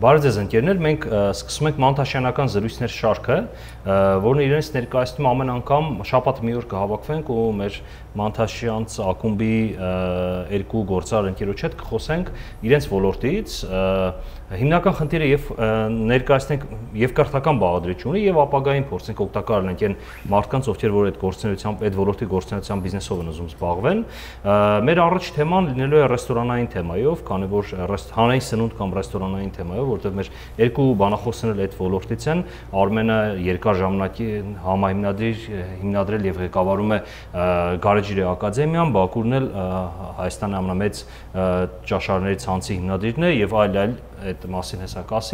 Բարև ձեզ ընկերներ, մենք սկսում ենք մանթաշյանական զրույցներ շարքը, որն իրենց ներկայացնում ամեն անգամ շաբաթը մի օր կհավաքվենք ու մեր մանթաշյանց ակումբի երկու գործարար ընկերոջ հետ կխոսենք իրենց ոլորտից, հիմնական խնդիրը եւ ներկայացնենք եւ կրթական բաղադրիչ ունի եւ ապագային փորձենք օգտակար լինենք այն մարդկանց, ովքեր որ այդ գործունեությամբ, այդ ոլորտի գործունեությամբ բիզնեսով են ուզում զբաղվել։ Մեր առաջ թեման լինելու է ռեստորանային թեմայով, քանի որ հանրային սնունդ կամ ռեստորանային թեմայով, որտեղ մեր երկու բանախոսներն էլ այդ ոլորտից են, Արմենը երկար ժամանակի հիմնադրել եւ ղեկավարում է Գարեջրի ակադեմիան, Բակուրն էլ Հայաստանի ամենամեծ ճաշարների ցանցի հիմնադիրն է եւ այլ այդ մասին հեսա կասի,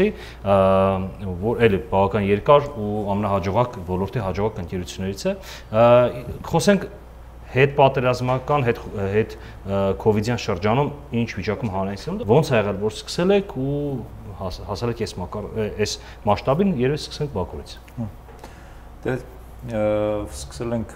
որ էլի բավական երկար ու ամենահաջողակ ոլորտի հաջողակ ընկերություններից է։ Խոսենք հետ պատերազմական, հետ կովիդյան շրջանում ինչ վիճակում հանրային սնունդը, ոնց ա եղել, որ սկսել եք ու հասել եք այս մասշտաբին, երևի սկսենք Բաքվից։ Դե սկսել ենք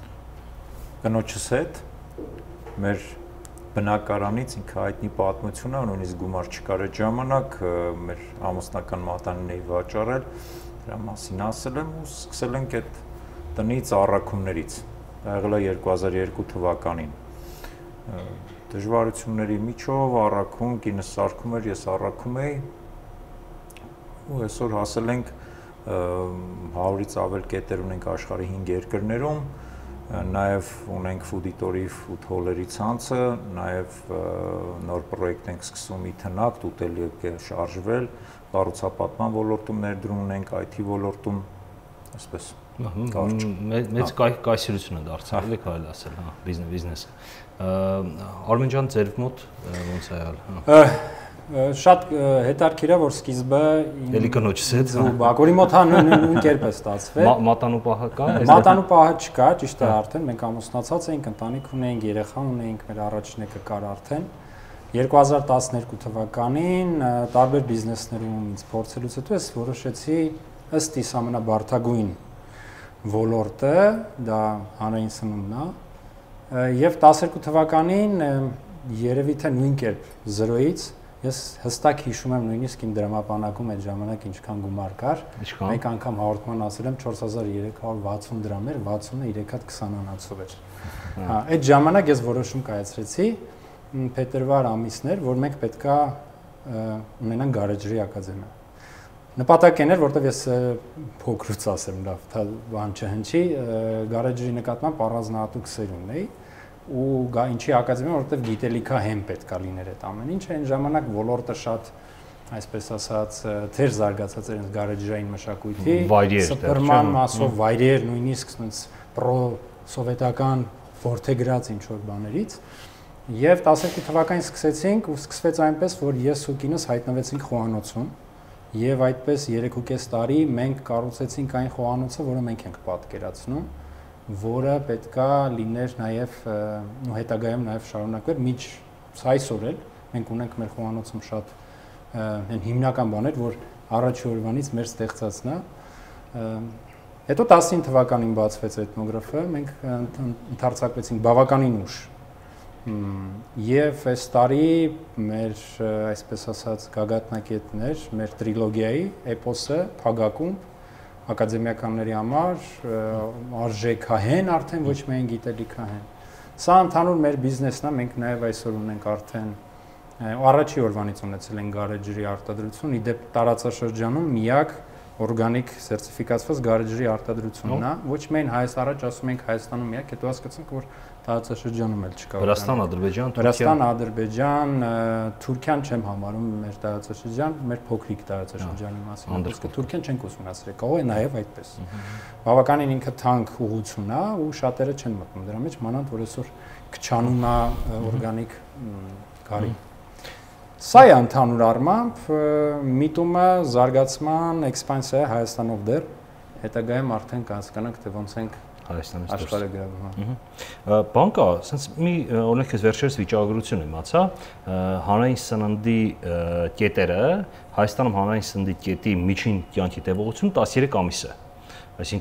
կնոջս հետ, մեր բնակարանից ինքը հայտնի պատմություն է, նույնիսկ գումար չկար այդ ժամանակ, մեր ամուսնական մատանին էի վաճառել, դրա մասին ասել եմ ու սկսել ենք այդ տնից առաքումներից։ Դա եղել է 2002 թվականին։ Դժվարությունների միջով առաքում, կինս սարքում էր, ես առաքում էի ու այսօր հասել ենք 100-ից ավել կետեր ունենք աշխարհի 5 երկրներում, նաև ունենք Fooditor-ի food hall-երի ցանցը, նաև նոր պրոյեկտ ենք սկսում իթնակ, ուտելի է շարժվել, կառուցապատման ոլորտում ներդրում ունենք, IT ոլորտում, այսպես։ Մեծ կայսրություն է դարձել, ելի կարելի ասել, հա, բիզնեսը։ Արմեն ջան, ձեր մոտ ոնց է եղել։ Շատ հետաքրքիր է, որ սկիզբը էլի կնոջս հետ Բակուրի մոտ նույն կերպ է ստացվել։ Մատանուպահը կա։ Մատանուպահը չկա, ճիշտ է, արդեն մենք ամուսնացած էինք, ընտանիք ունեինք, երեխա ունեինք, մեր առաջինը կար արդեն։ 2012 թվականին տարբեր բիզնեսներում ինձ փորձելուց հետո ես որոշեցի ըստ իս ամենաբարդագույն ոլորտը, դա հանրային սնունդն է, եւ 12 թվականին երևի թե նույն կերպ 0-ից ես հստակ հիշում եմ նույնիսկ իմ դրամապանակում այդ ժամանակ ինչքան գումար կար, մեկ անգամ հաղորդման ասել եմ 4360 դրամ էր, 60-ը 3 հատ 20 անացով էր։ Հա, այդ ժամանակ ես որոշում կայացրեցի փետրվար ամիսն էր, որ մենք պետքա ունենանք Գարեջրի ակադեմիա։ Նպատակն էր, որտեղ ես փոքրուց ասեմ, լավ, բան չհնչի, Գարեջրի նկատմամբ առանձնահատուկ սեր ունեի ու ինչի ակադեմիա, որտեղ գիտելիքա հեմ պետքա լիներ այդ ամեն ինչը, այն ժամանակ ոլորտը շատ, այսպես ասած, թեր զարգացած էր այս Գարեջրային մշակույթի, սպրման մասով վայրեր, նույնիսկ պրո-սովետական որդեգրած ինչ-որ բաներից, եւ 12 թվականին սկսեցինք ու սկսվեց այնպես, որ ես ու կինս հայտնվեցինք խոհանոցում եւ այդպես 3.5 տարի մենք կառուցեցինք այն խոհանոցը, որը մենք ենք պատկերացնում, որը պետքա լիներ նաեւ ու հետագայում նաեւ շարունակվեր միջ այսօր էլ մենք ունենք մեր խոհանոցում շատ այն հիմնական բաներ, որ առաջի օրվանից մեր ստեղծածն է։ Հետո 19 թվականին բացվեց էթնոգրաֆը, մենք ընդարձակվեցինք բավականին ուշ։ Եվ այս տարի մեր, այսպես ասած, գագաթնակետներ, մեր տրիլոգիայի էպոսը, փագակումբ, ակադեմիականների համար, արժեքահեն արդեն, ոչ միայն գիտելիքահեն։ Սա ընդհանուր մեր բիզնեսն է, մենք նաև այսօր ունենք արդեն, առաջի օրվանից ունեցել ենք Գարեջրի արտադրություն, իդեպ տարածաշրջանում միակ օրգանիկ սերտիֆիկացված Գարեջրի արտադրությունն է, ոչ միայն առաջ ասում ենք Հայաստանում միակ, հետո հասկացանք, որ տարածաշրջանում էլ չկա։ Վրաստան, Ադրբեջան, Վրաստան, Ադրբեջան, Թուրքիան չեմ համարում մեր տարածաշրջան, մեր փոքրիկ տարածաշրջանի մասին։ Իսկ Թուրքիան չենք ուսումնասիրել, կարող է նաև այդպես։ Բավականին ինքը թանկ ուղղություն է ու շատերը չեն մտնում դրա մեջ, մանավանդ որ այսօր քչանում է օրգանիկ գարի։ Սա է ընդհանուր առմամբ միտումը զարգացման էքսպանսիա Հայաստանով դեռ հետագայում արդեն կհասկանանք թե ոնց ենք Հայաստանից աշխարհը գրավում։ Բան կա, ասենց մի օրինակ ես վերջերս վիճակագրություն իմացա, հանրային սննդի կետերը, Հայաստանում հանրային սննդի կետի միջին կյանքի տևողությունը 13 ամիս է։ Այսինքն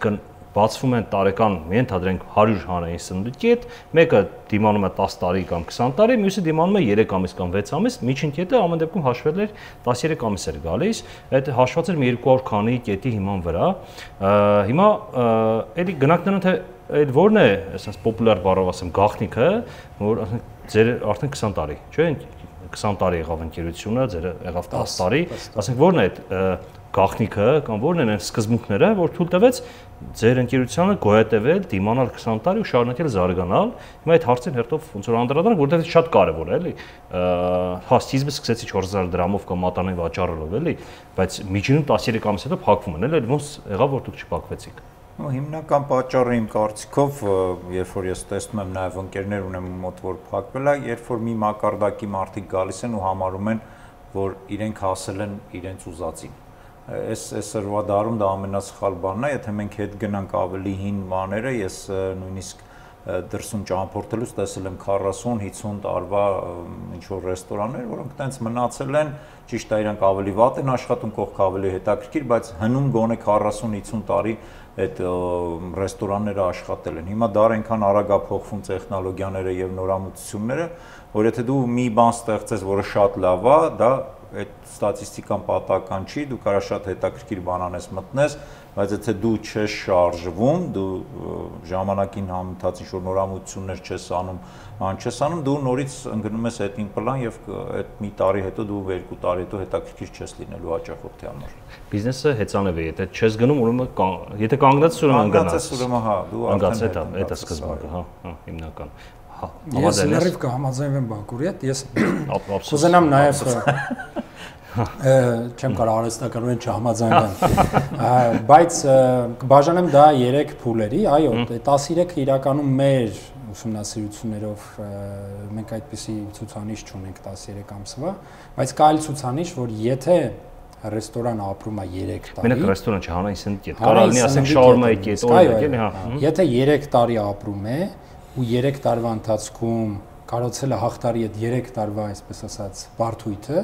բացվում են տարեկան, ենթադրենք 100 հանրային սննդի կետ, մեկը դիմանում է 10 տարի կամ 20 տարի, մյուսը դիմանում է 3 ամիս կամ 6 ամիս, միջին կետը ամեն դեպքում հաշվել էր 13 ամիս էր գալիս, այդ հաշված էր մի 200 քանի կետի հիման վրա։ Հիմա էլի գնանք նրան թե այդ ո՞րն է, ասես պոպուլար բառով ասեմ, գաղտնիքը, որ ձեր արդեն 20 տարի, չէ՞, 20 տարի եղավ ընկերությունը, ձեր եղավ 10 տարի, ասենք ո՞րն է այդ գաղտնիքը կամ ո՞րն են այն սկզբունքները, որ թույլ տվեց ձեր ընկերությանը գոյատևել, դիմանալ 20 տարի ու շարունակել զարգանալ։ Հիմա այդ հարցին հերթով ոնց որ անդրադառնանք, որովհետև դա շատ կարևոր է, էլի։ Հա, սկիզբը սկսեցի 4000 դրամով կամ մատանին վաճառելով, էլի, բայց միջինում 13 ամիս հետո փակվում են, էլի, ոնց եղավ որ դուք չփակվեցիք։ Հիմնական պատճառը իմ կարծիքով, երբ որ ես տեսնում եմ նաև ընկերներ ունեմ մոտ որ փակվել է, երբ որ մի մակարդակի մարդիկ գալիս են ու համարում են, որ իրենք հասել են իրենց ուզածին։ Այս սրվա դարում դա ամենասխալ բանն է, եթե մենք հետ գնանք ավելի հին բաները, ես նույնիսկ դրսում ճամփորդելուց տեսել եմ 40-50 տարվա ինչ որ ռեստորաններ, որոնք տենց մնացել են, ճիշտ է, իրանք ավելի վատ են աշխատում, կողքը ավելի հետաքրքիր, բայց հնում գոնե 40-50 տարի այդ ռեստորանները աշխատել են։ Հիմա դեռ այնքան արագ է փոխվում տեխնոլոգիաները եւ նորամուծությունները, որ եթե դու մի բան ստեղծես, որը շատ լավ է, դա այդ ստատիստիկան պատահական չի, դու կարա շատ հետաքրքիր բան անես մտնես, բայց եթե դու չես շարժվում, դու ժամանակին համընթաց ինչ-որ նորամուծություններ չես անում, դու նորից ընկնում ես այդ պլան եւ այդ մի տարի հետո դու 2 տարի հետո հետաքրքիր չես լինելու հաճախորդի համար։ Բիզնեսը հեծանիվ է, եթե չես գնում, ուրեմն եթե կանգնած ուրեմն գնաս։ Ուրեմն հա, դու արդեն այդ է սկզբունքը, հա, հիմնական։ Ես լրիվ կհամաձայնվեմ Բակուրի հետ, ես կուզենամ նաև չեմ կարող արհեստականորեն չհամաձայնվեմ, բայց կբաժանեմ դա 3 փուլերի, այո, 13-ը իրականում մեր ուսումնասիրություններով մենք այդպիսի ցուցանիշ չունենք 13 ամսվա, բայց կա այլ ցուցանիշ, որ եթե ռեստորանը ապրում է 3 տարի։ Մենակ ռեստորան չէ, հանրային սննդի կետ, կարող լինի ասենք շաուրմայի կետ, օրինակ, էլի, հա։ Եթե 3 տարի ապրում է ու 3 տարվա ընթացքում կարողացել է հաղթարի այդ 3 տարվա, այսպես ասած, բարդույթը,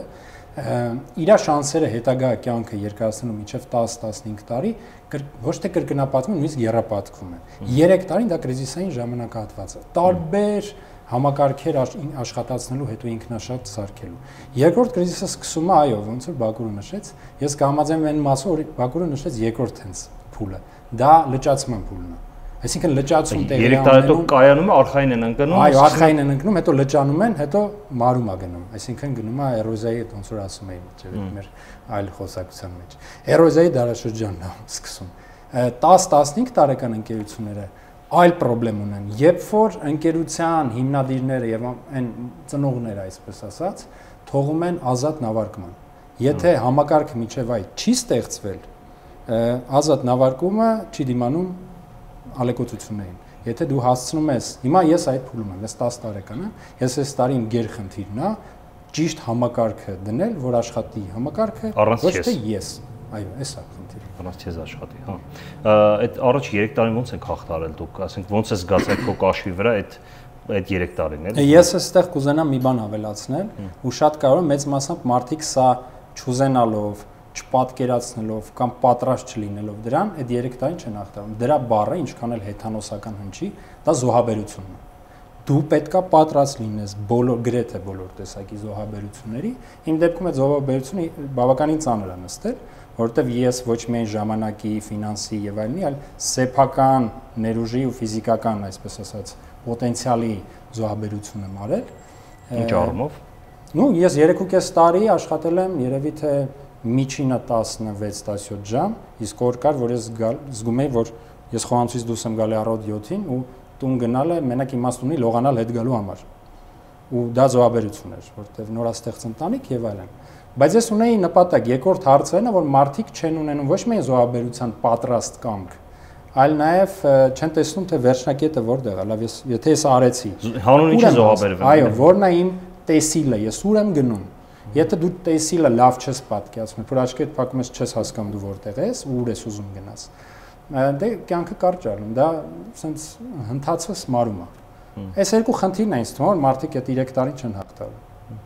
իր շանսերը հետագա կյանքը երկարացնելու մինչև 10-15 տարի ոչ թե կրկնապատկվում, նույնիսկ եռապատկվում են։ 3 տարին դա կրիզիսային ժամանակահատված է։ Տարբեր համակարգեր աշխատացնելու հետո ինքնաշատ սարքելու։ Երկրորդ կրիզիսը սկսում է, այո, ոնց որ Բակուրը նշեց, ես կհամաձայնեմ այն մասով, որ Բակուրը նշեց երկրորդ հենց փուլը։ Դա լճացման փուլն է։ Այսինքն լճացում տեղի ունենում 3 տարի հետո կայանում է, արխային են ընկնում։ Այո, արխային են ընկնում, հետո լճանում են, հետո մարում է գնում։ Այսինքն գնում է էրոզիայի, ոնց որ ասում էին, չէ՞ մեր այլ խոսակցության մեջ։ Էրոզիայի դարաշրջանն է սկսում։ 10-15 տարեկան ընկերությունները այլ խնդրեմ ունեն, երբ որ ընկերության հիմնադիրները եւ այն ծնողները, այսպես ասած, թողում են ազատ նավարկման։ Եթե համակարգը միջև այդ չի ստեղծվել, ազատ նավարկումը չի դիմանում ալեկոծություններին։ Եթե դու հասցնում ես, հիմա ես այդ փուլում եմ, ես 10 տարեկան եմ, ես այս տարի իմ գերխնդիրն է ճիշտ համակարգը դնել, որ աշխատի համակարգը, ոչ թե ես։ Այո, էս է խնդիրը։ Առանց չես աշխատի, հա։ Այդ առաջ 3 տարին ոնց ենք հաղթարել դուք, ասենք ոնց է զգացել քո կաշվի վրա այդ 3 տարին, էլի։ Ես այստեղ կուզենամ մի բան ավելացնել, ու շատ կարող եմ մեծ մասամբ մարդիկ սա չուզենալով, չպատկերացնելով կամ պատրաստ չլինելով դրան, այդ 3 տարին չեն հաղթարում։ Դրա բառը ինչքան էլ հեթանոսական հնչի, դա զոհաբերությունն է։ Դու պետքա պատրաստ լինես գրեթե բոլոր տեսակի զոհաբերությունների։ Իմ դեպքում այդ զոհաբերությունը բավականին ծանր է նստել, որովհետև ես ոչ միայն ժամանակի, ֆինանսի եւ այլնի, այլ սեփական ներուժի ու ֆիզիկական, այսպես ասած, պոտենցիալի զոհաբերություն եմ արել։ Ինչ առումով։ Ну, ես 3.5 տարի աշխատել եմ, երևի թե միջինը 16-17 ժամ, իսկ որ կար, որ ես զգում եի, որ ես խոհանոցից դուրս եմ գալի առավոտ 7-ին ու տուն գնալը մենակ իմաստ ունի լողանալ հետ գալու համար։ Ու դա զոհաբերություն էր, որտեղ նորաստեղծ ընտանիք եւ այլն։ Բայց ես ունեի նպատակ, երկրորդ հարցը այն է, որ մարդիկ չեն ունենում ոչ միայն զոհաբերության պատրաստ կամք, այլ նաեւ չեն տեսնում թե վերջնակետը որտեղ է, լավ, եթե ես արեցի։ Հանուն ինչի զոհաբերվում։ Այո, որն է իմ տեսիլը, ես ուր եմ գնում։ Եթե դու տեսիլը լավ չես պատկերացնում, որ աչքդ փակում ես չես հասկանում դու որտեղ ես, ուր ես ուզում գնաս։ Դե կյանքը կարճ առնում, դա ասենց հնդածս մարում է։ Այս երկու խնդիրն են ինձ թվում, որ մարդիկ այդ 3 տարին չեն հաղթարում։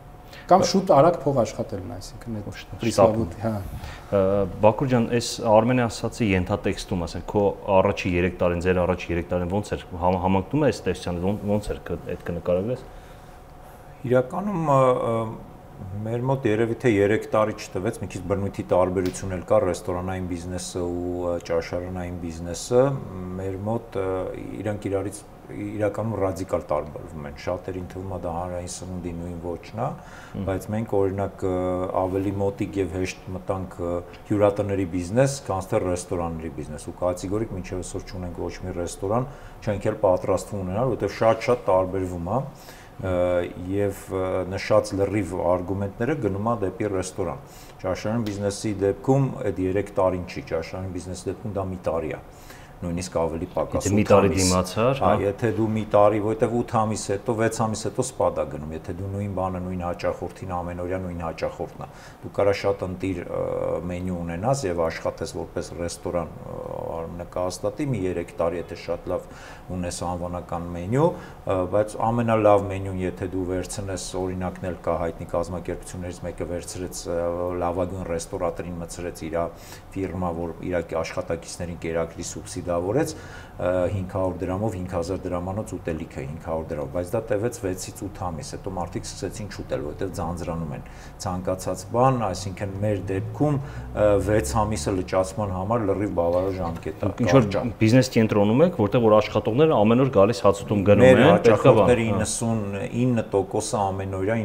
Կամ շուտ արագ փող աշխատելն, այսինքն այդ պրիսլավուտ, հա։ Բակուր ջան, այս Արմենի ասացի ենթատեքստում, ասենք, քո առաջի 3 տարին, ձեր առաջի 3 տարին ոնց էր համընկնում է այս տեսությանը, ոնց էր այդ կնկարագրես։ Իրականում մեր մոտ երևի թե 3 տարի չտվեց, մի քիչ բնույթի տարբերություն էլ կար ռեստորանային բիզնեսը ու ճաշարանային բիզնեսը, մեր մոտ իրանք իրարից իրականում ռադիկալ տարբերվում են։ Շատերին թվում է դա հանրային սնունդի նույն ոճն է, բայց մենք օրինակ ավելի մոտիկ եւ հեշտ մտանք հյուրատների բիզնես, քան թե ռեստորանների բիզնես։ Ու կատեգորիկ մինչեւ այսօր չունենք ոչ մի ռեստորան, չենք էլ պատրաստվում ունենալ, որովհետեւ շատ տարբերվում է եւ նշած լրիվ արգումենտները գնում է դեպի ռեստորան։ Ճաշարան բիզնեսի դեպքում այդ 3 տարին չի, ճաշարան բիզնեսի դեպքում դա մի տարի է։ Նույնիսկ ավելի պակաս 8 ամիս։ Մի տարի դիմացար, հա, եթե դու մի տարի, որտեվ 8 ամիս հետո, 6 ամիս հետո սպադա գնում, եթե դու նույն բանը, նույն հաճախորդին ամենօրյա նույն հաճախորդն է։ Դու կարա շատ ընտիր մենյու ունենաս եւ աշխատես որպես ռեստորան նկարահատի մի 3 տարի, եթե շատ լավ ունես անվանական մենյու, բայց ամենալավ մենյուն, եթե դու վերցնես, օրինակն էլ կա հայտնի կազմակերպություններից մեկը վերցրեց լավագույն ռեստորատորին մցրեց իր ֆիրմա, որ իր աշխատակիցներին կերակրի սուբսիդավորեց 500 դրամով 5000 դրամանոց ուտելիքը 500 դրամ, բայց դա տևեց 6-ից 8 ամիս, հետո մարդիկ սկսեցին շուտել, որովհետև ձանձրանում են ցանկացած բան, այսինքն մեր դեպքում 6 ամիսը լճացման համար լրիվ բավարար ժամկետ է։ Ինչ որ բիզնես կենտրոնում եք, որտեղ որ աշխատողները ամեն օր գալիս հացուտում գնում են, հաճախորդների 99%-ը ամենօրյա,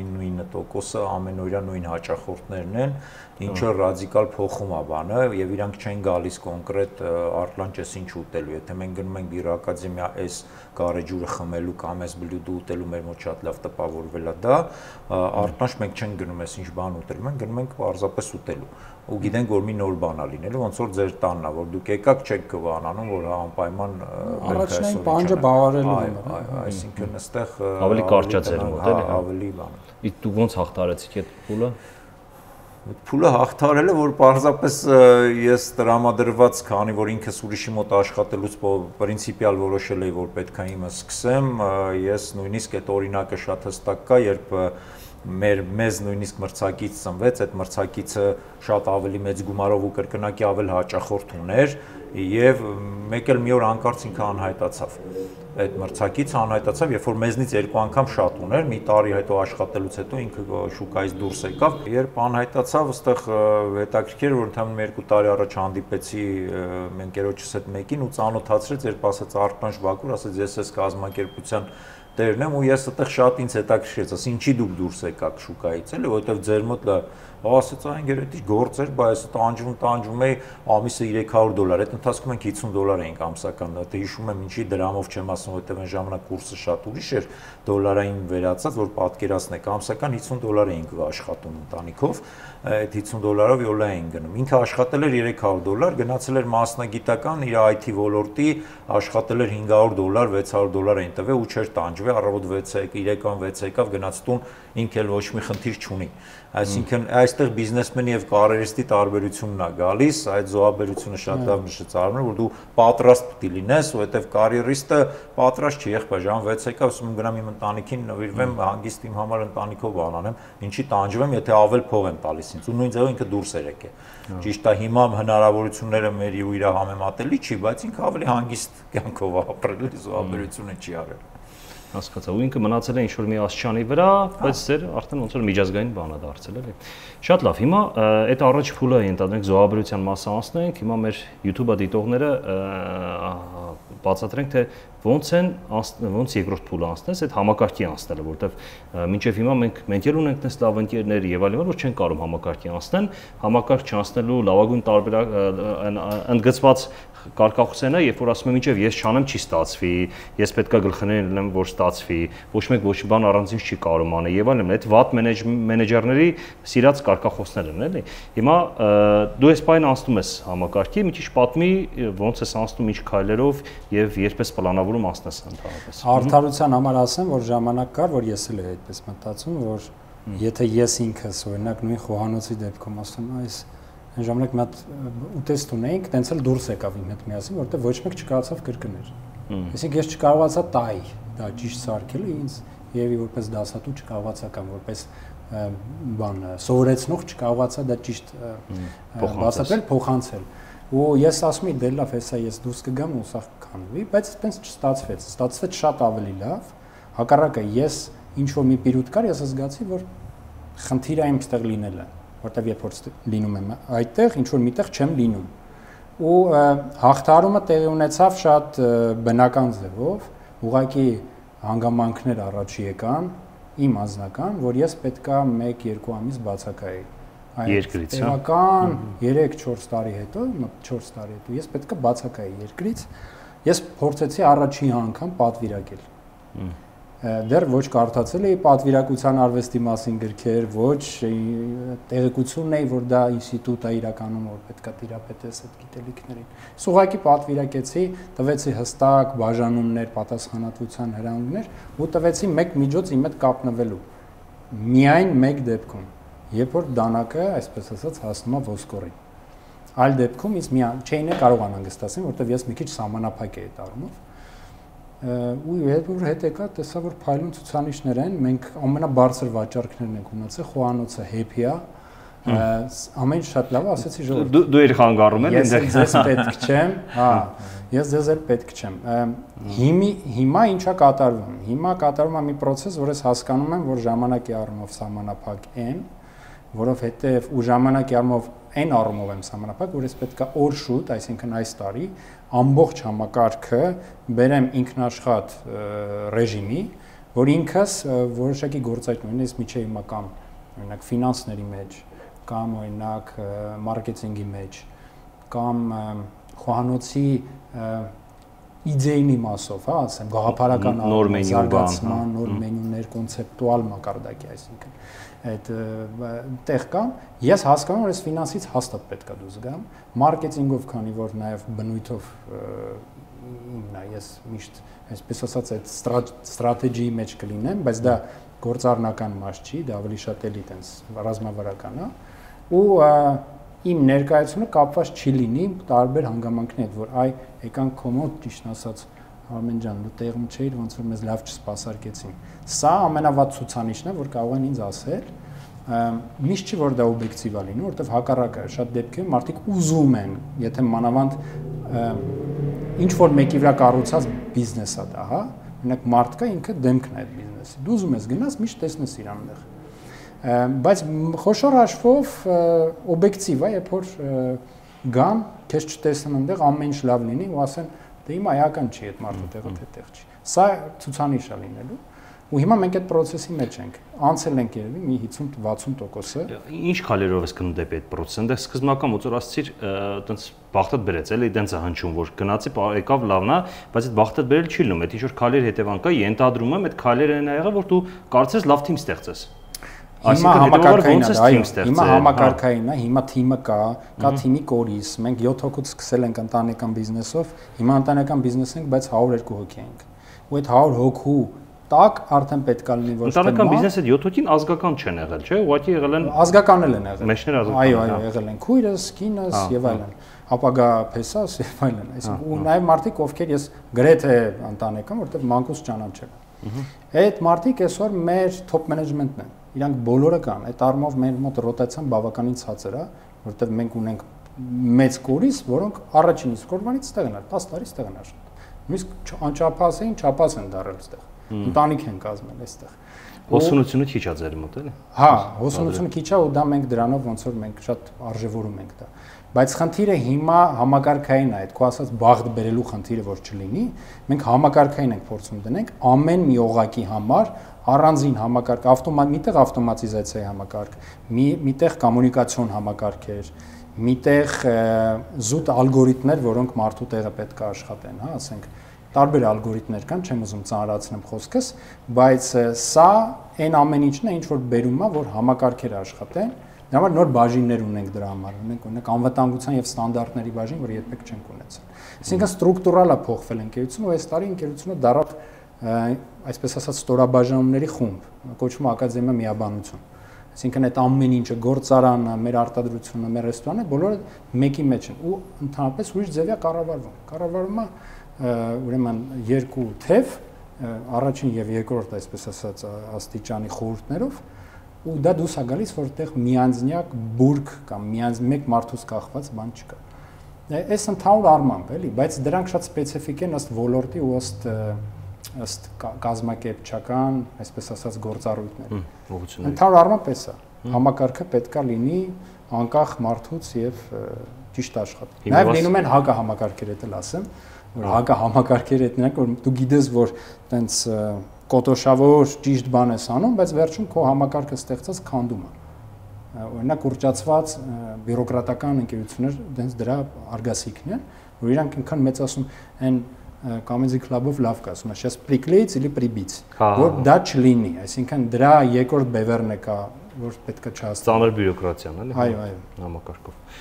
99%-ը ամենօրյա նույն հաճախորդներն են, ինչը ռադիկալ փոխում է բանը եւ իրանք չեն գալիս կոնկրետ արտլանջ էս ինչ ուտելու, եթե մենք գնում ենք բիրա ակադեմիա այս գարեջուրը խմելու կամ այս բլյուդը ուտելու, մեր մոտ շատ լավ տպավորվել է դա, արտլանջ մենք չենք գնում այս ինչ բան ուտելու, մենք գնում ենք պարզապես ուտելու ու գիտենք որ մի նոր բան է լինելու, ոնց որ ձեր տանն է, որ դուք եկաք չեք կվանանում, որ անպայման առաջնային պանջը բավարարելու է, այսինքն այստեղ ավելի կարճ է ձեր մոտ, էլի, ավելի բան։ Իսկ դուք ոնց հաղթարեցիք այդ փուլը։ Փուլը հաղթարելը, որ պարզապես ես տրամադրված, քանի որ ինքս ուրիշի մոտ աշխատելուց պրինցիպիալ որոշել էի, որ պետք է իմը սկսեմ, ես նույնիսկ այդ օրինակը շատ հստակ կա, երբ մեզ նույնիսկ մրցակից ծնվեց, այդ մրցակիցը շատ ավելի մեծ գումարով ու կրկնակի ավել հաճախորդ ուներ եւ մեկ էլ մի օր անկարծ ինքը անհայտացավ։ Այդ մրցակիցը անհայտացավ, երբ որ մեզնից 2 անգամ շատ ուներ, մի տարի հետո աշխատելուց հետո ինքը շուկայից դուրս եկավ, երբ անհայտացավ, այստեղ հետաքրքիր որ ընդհանուր 2 տարի առաջ հանդիպեցի ընկերոջս հետ մեկին ու ծանոթացրեց, երբ ասաց Արտանշ Բակուր, ասաց ես այս կազմակերպության տերն եմ ու ես այդտեղ շատ ինձ հետաքրքրեց, ասի ինչի դուք դուրս եկաք շուկայից, էլի, որովհետև ձեր մոտ ասաց այն գերետի գործ էր, բայց տանջվում էի ամիսը $300, այդ ընթացքում մենք $50 էինք ամսական, դա հիշում եմ ինչի դրամով չեմ ասում, որովհետև այն ժամանակ կուրսը շատ ուրիշ էր, դոլարային վերածած, որ պատկերացնեք, ամսական $50 էինք աշխատում ընտանիքով, այդ $50-ով յոլա էին գնում։ Ինքը աշխատել էր $300, գնացել էր մասնագիտական իր IT ոլորտի, աշխատել էր $500, $600 էին տվել ու չէր տանջվել, առավոտ 3-ան 6 եկավ գնաց տուն, ինքը էլ ոչ մի խնդիր չունի։ Այսինքն այստեղ բիզնեսմենի եւ կարիերիստի տարբերությունն է գալիս, այդ զոհաբերությունը շատ լավ նշեց Արմենը, որ դու պատրաստ պետք է լինես, որովհետեւ կարիերիստը պատրաստ չի, եղբայր ժամ 6 եկա, ասում եմ գնամ իմ ընտանիքին նվիրվեմ, հանգիստ իմ համար ընտանիքով անանեմ, ինչի տանջվեմ, եթե ավել փող են տալիս ինձ, ու նույն ձևով ինքը դուրս էր եկել։ Ճիշտ է, հիմա հնարավորությունները մեր ու իր համեմատելի չի, բայց ինքը ավելի հանգիստ կյանքով ապրել է, զոհաբերությունը չի արել։ Հասկացա, ու ինքը մնացել է ինչ-որ մի աստիճանի վրա, բայց ձեր արդեն ոնց որ միջազգային բան է դարձել, էլի։ Շատ լավ, հիմա այդ առաջ փուլը ենթադրենք զոհաբերության մասը անցնենք, հիմա մեր YouTube-ը դիտողները բացատրենք, թե ոնց երկրորդ փուլը անցնես, այդ համակարգի անցնելը, որովհետև մինչև հիմա մենք էլ ունենք այս լավ ընկերներ եւ այլն, որ չեն կարող համակարգի անցնել, համակարգ չանցնելու լավագույն տարբերակ ընդգծված կարգախոսն է, երբ որ ասում եմ ինչև ես չանեմ չի ստացվի, ես պետքա գլխներին լինեմ որ ստացվի, ոչ մեկ ոչ մի բան առանց ինձ չի կարող անել եւ այլն, այդ վատ մենեջերների սիրած կարգախոսներ են, էլի։ Հիմա դու այս բանը անցնում ես համակարգի, մի քիչ պատմի ոնց ես անցնում, ինչ քայլերով եւ երբես պլանավորում անցնես ընդհանրապես։ Արդարության համար ասեմ, որ ժամանակ կար, որ ես էլ էի այդպես մտածում, որ եթե ես ինքս օրինակ նույն խոհանոցի դեպքում ասում եմ, այս այն ժամանակ մի հատ ուտեստ ունեինք, տենց էլ դուրս եկավ իմ հետ միասին, որովհետև ոչ մեկ չկարողացավ կրկնել։ Այսինքն ես չկարողացա տալ դա ճիշտ սարքելը ինձ Եվի որպես դասատու չկարողացա կամ որպես բան սովորեցնող չկարողացա դա ճիշտ բացատրել, փոխանցել։ Ու ես ասում եմ դե լավ, հեսա ես դուրս կգամ ու սա կանվի, բայց այդպես չստացվեց։ Ստացվեց շատ ավելի լավ։ Հակառակը ես ինչ որ մի պիրուտ կար, ես զգացի, որ խնդիրը իմ ստեղ լինելը, որտեվ երբ որ լինում եմ այդտեղ, ինչ որ միտեղ չեմ լինում։ Ու հաղթարումը տեղի ունեցավ շատ բնական ձևով, ուղղակի հանգամանքներ առաջի եկան իմ անձնական, որ ես պետքա 1-2 ամիս բացակայի երկրից, հա։ Տեղական 3-4 տարի հետո, 4 տարի հետո ես պետքա բացակայի երկրից։ Ես փորձեցի առաջին անգամ պատվիրակել։ Դեռ ոչ կարդացել էի պատվիրակության արվեստի մասին գրքեր, ոչ տեղեկություն էի, որ դա ինստիտուտ է իրականում, որ պետքա տիրապետես այդ գիտելիքներին։ Ես ուղղակի պատվիրակեցի, տվեցի հստակ բաժանումներ, պատասխանատվության հրահանգներ ու տվեցի մեկ միջոց իմ հետ կապնվելու։ Միայն մեկ դեպքում, երբ որ դանակը, այսպես ասած, հասնում է ոսկորին։ Այլ դեպքում ինձ չէին կարող անհանգստացնել, որովհետև ես մի քիչ սահմանափակ էի այդ առումով։ Ու հետ եկա տեսա որ փայլուն ցուցանիշներ են, մենք ամենաբարձր վաճառքներն ենք ունեցել, խոհանոցը happy է, ամեն շատ լավ է, ասեցի ժողովուրդ։ Դու երի խանգարում ես ինձ։ Ես պետք չեմ, հա, ես ձեզ էլ պետք չեմ։ Հիմա ինչա կատարվում։ Հիմա կատարվում է մի process, որ ես հասկանում եմ, որ ժամանակի առումով սահմանափակ եմ, որովհետև ու ժամանակի առումով այն առումով եմ սահմանափակ, որ ես պետքա օր շուտ, այսինքն այս տարի ամբողջ համակարգը բերեմ ինքնաշխատ ռեժիմի, որ ինքս որոշակի գործարքներ ունեմ, ես միջի հիմա կամ օրինակ ֆինանսների մեջ, կամ օրինակ մարքեթինգի մեջ, կամ խոհանոցի իդեյնի մասով, հա, ասեմ, գաղափարական զարգացման, նոր մենյուներ, կոնցեպտուալ մակարդակի, այսինքն այդ տեղ կա, ես հասկանում եմ, որ ես ֆինանսից հաստատ պետքա դուրս գամ, մարքեթինգով, քանի որ նաև բնույթով ինքն է, ես միշտ, այսպես ասած, այդ ստրատեգիի մեջ կլինեմ, բայց դա գործառնական մաս չի, դա ավելի շատ էլի տենց ռազմավարական է, ու իմ ներկայությունը կապված չի լինի տարբեր հանգամանքների հետ, որ այ եկանք քո մոտ ճիշտ ասած Արմեն ջան, դու տեղում չէիր, ոնց որ մեզ լավ չսպասարկեցին։ Սա ամենավատ ցուցանիշն է, որ կարող են ինձ ասել, միշտ չի որ դա օբյեկտիվ է լինում, որովհետև հակառակը շատ դեպքերում մարդիկ ուզում են, եթե մանավանդ ինչ որ մեկի վրա կառուցած բիզնես է դա, հա, օրինակ մարդ կա ինքը դեմքն է այդ բիզնեսի։ Դու ուզում ես գնաս, միշտ տեսնես իրան դեղ։ Բայց խոշոր հաշվով օբյեկտիվ է, երբ որ գան, քեզ չտեսնեն այնտեղ, ամեն ինչ լավ լինի ու ասեն դե հիմա էական չի այդ մարդու տեղը թե տեղ չի։ Սա ցուցանիշ է լինելու ու հիմա մենք այդ process-ի մեջ ենք։ Անցել ենք երևի մի 50-60%-ը։ Ինչ քայլերով ես գնում դեպի այդ process-ը։ Այնտեղ սկզբնական ոնց որ ասացիր, այտենց բախտդ բերեց, էլի այտենց է հնչում, որ գնացի, եկավ լավն է, բայց այդ բախտդ բերել չի լինում։ Այդ ինչ որ քայլեր հետևանք է, ենթադրում եմ, այդ քայլերը են եղել, որ դու կարծես լավ թիմ ստեղծես։ Հիմա համակարգային է, այո, հիմա համակարգային է, հիմա թիմը կա թիմի կորիս, մենք 7 հոգուց սկսել ենք ընտանեկան բիզնեսով, հիմա ընտանեկան բիզնես ենք, բայց 102 հոգի ենք։ Ու այդ 100 հոգու տակ արդեն պետք է լինի ոչ թե ընտանեկան բիզնեսը 7 հոգին ազգական չեն եղել, չէ՞, ուղղակի եղել են ազգականել են եղել։ Մեջներ ազգական։ Այո, եղել են քույրս, կինս եւ այլն, ապագա փեսաս եւ այլն, այսինքն ու նաեւ մարդիկ, ովքեր ես գրեթե ընտանեկան, որտեղ մանկուց ճանաչել եմ։ Այդ մարդիկ այսօր մեր top management-ն են։ Իրանք բոլորը կան, այդ առումով մեր մոտ ռոտացիան բավականին ցածր է, որովհետև մենք ունենք մեծ կորիս, որոնք առաջին իսկ օրվանից ստեղ են, 10 տարի ստեղ են աշխատում։ Նույնիսկ անչափահաս էին, չափահաս են դարել ստեղ։ Ընտանիք են կազմել այստեղ։ Հոսունությունը քիչ է ձեր մոտ, էլի։ Հա, հոսունությունը քիչ է ու դա մենք դրանով ոնց որ մենք շատ արժևորում ենք դա։ Բայց խնդիրը հիմա համակարգային է, այդ քո ասած բաղդ բերելու խնդիրը որ չլինի, մենք համակարգային ենք փորձում դնենք ամեն մի օղակի համար առանձին համակարգ, միտեղ ավտոմատիզացիայի համակարգ, միտեղ կոմունիկացիոն համակարգեր, միտեղ զուտ ալգորիթմներ, որոնք մարդու տեղը պետք է աշխատեն, հա, ասենք տարբեր ալգորիթմներ կան, չեմ ուզում ծանրացնեմ խոսքս, բայց սա այն ամեն ինչն է, ինչ որ բերում է, որ համակարգերը աշխատեն, դրա համար նոր բաժիններ ունենք դրա համար, ունենք անվտանգության եւ ստանդարտների բաժին, որ երբեք չենք ունեցել։ Այսինքն ստրուկտուրալ է փոխվել ընկերությունը, ու այս տարի ընկերությունը դառավ այսպես ասած ստորաբաժանումների խումբ, կոչվում է ակադեմիա միաբանություն։ Այսինքն այդ ամեն ինչը գործարանը, մեր արտադրությունը, մեր ռեստորանը բոլորը մեկի մեջ են ու ընդհանրապես ուրիշ ձևի է կառավարվում։ Կառավարվում է ուրեմն երկու թև, առաջին եւ երկրորդ, այսպես ասած, աստիճանի խորհուրդներով, ու դա դուրս է գալիս, որ այդտեղ միանձնյակ բուրգ կամ մեկ մարդուց կախված բան չկա։ Այս ընդհանուր առմամբ, էլի, բայց դրանք շատ սպეციფიկ են ըստ ոլորտի ու ըստ կազմակերպչական, այսպես ասած, գործառույթների։ Ընդհանուր առմամբ էս է։ Համակարգը պետքա լինի անկախ մարդուց եւ ճիշտ աշխատի։ Նաեւ լինում են հակահամակարգեր, էլ ասեմ, որ հակահամակարգերը դրանք, որ դու գիտես, որ տենց կոտոշավոր ճիշտ բան ես անում, բայց վերջում քո համակարգը ստեղծած քանդում է։ Օրինակ ուռճացված բյուրոկրատական ընկերություններ դենց դրա արգասիքն են, որ իրանք այնքան մեծացում են Comedy Club-ով լավ կասում է, сейчас приклеить или прибить, որ դա չլինի, այսինքն դրա երկրորդ բևեռն է կա, որ պետք է չհասնի։ Ծանր բյուրոկրատիան, էլի։ Այո, համակարգով։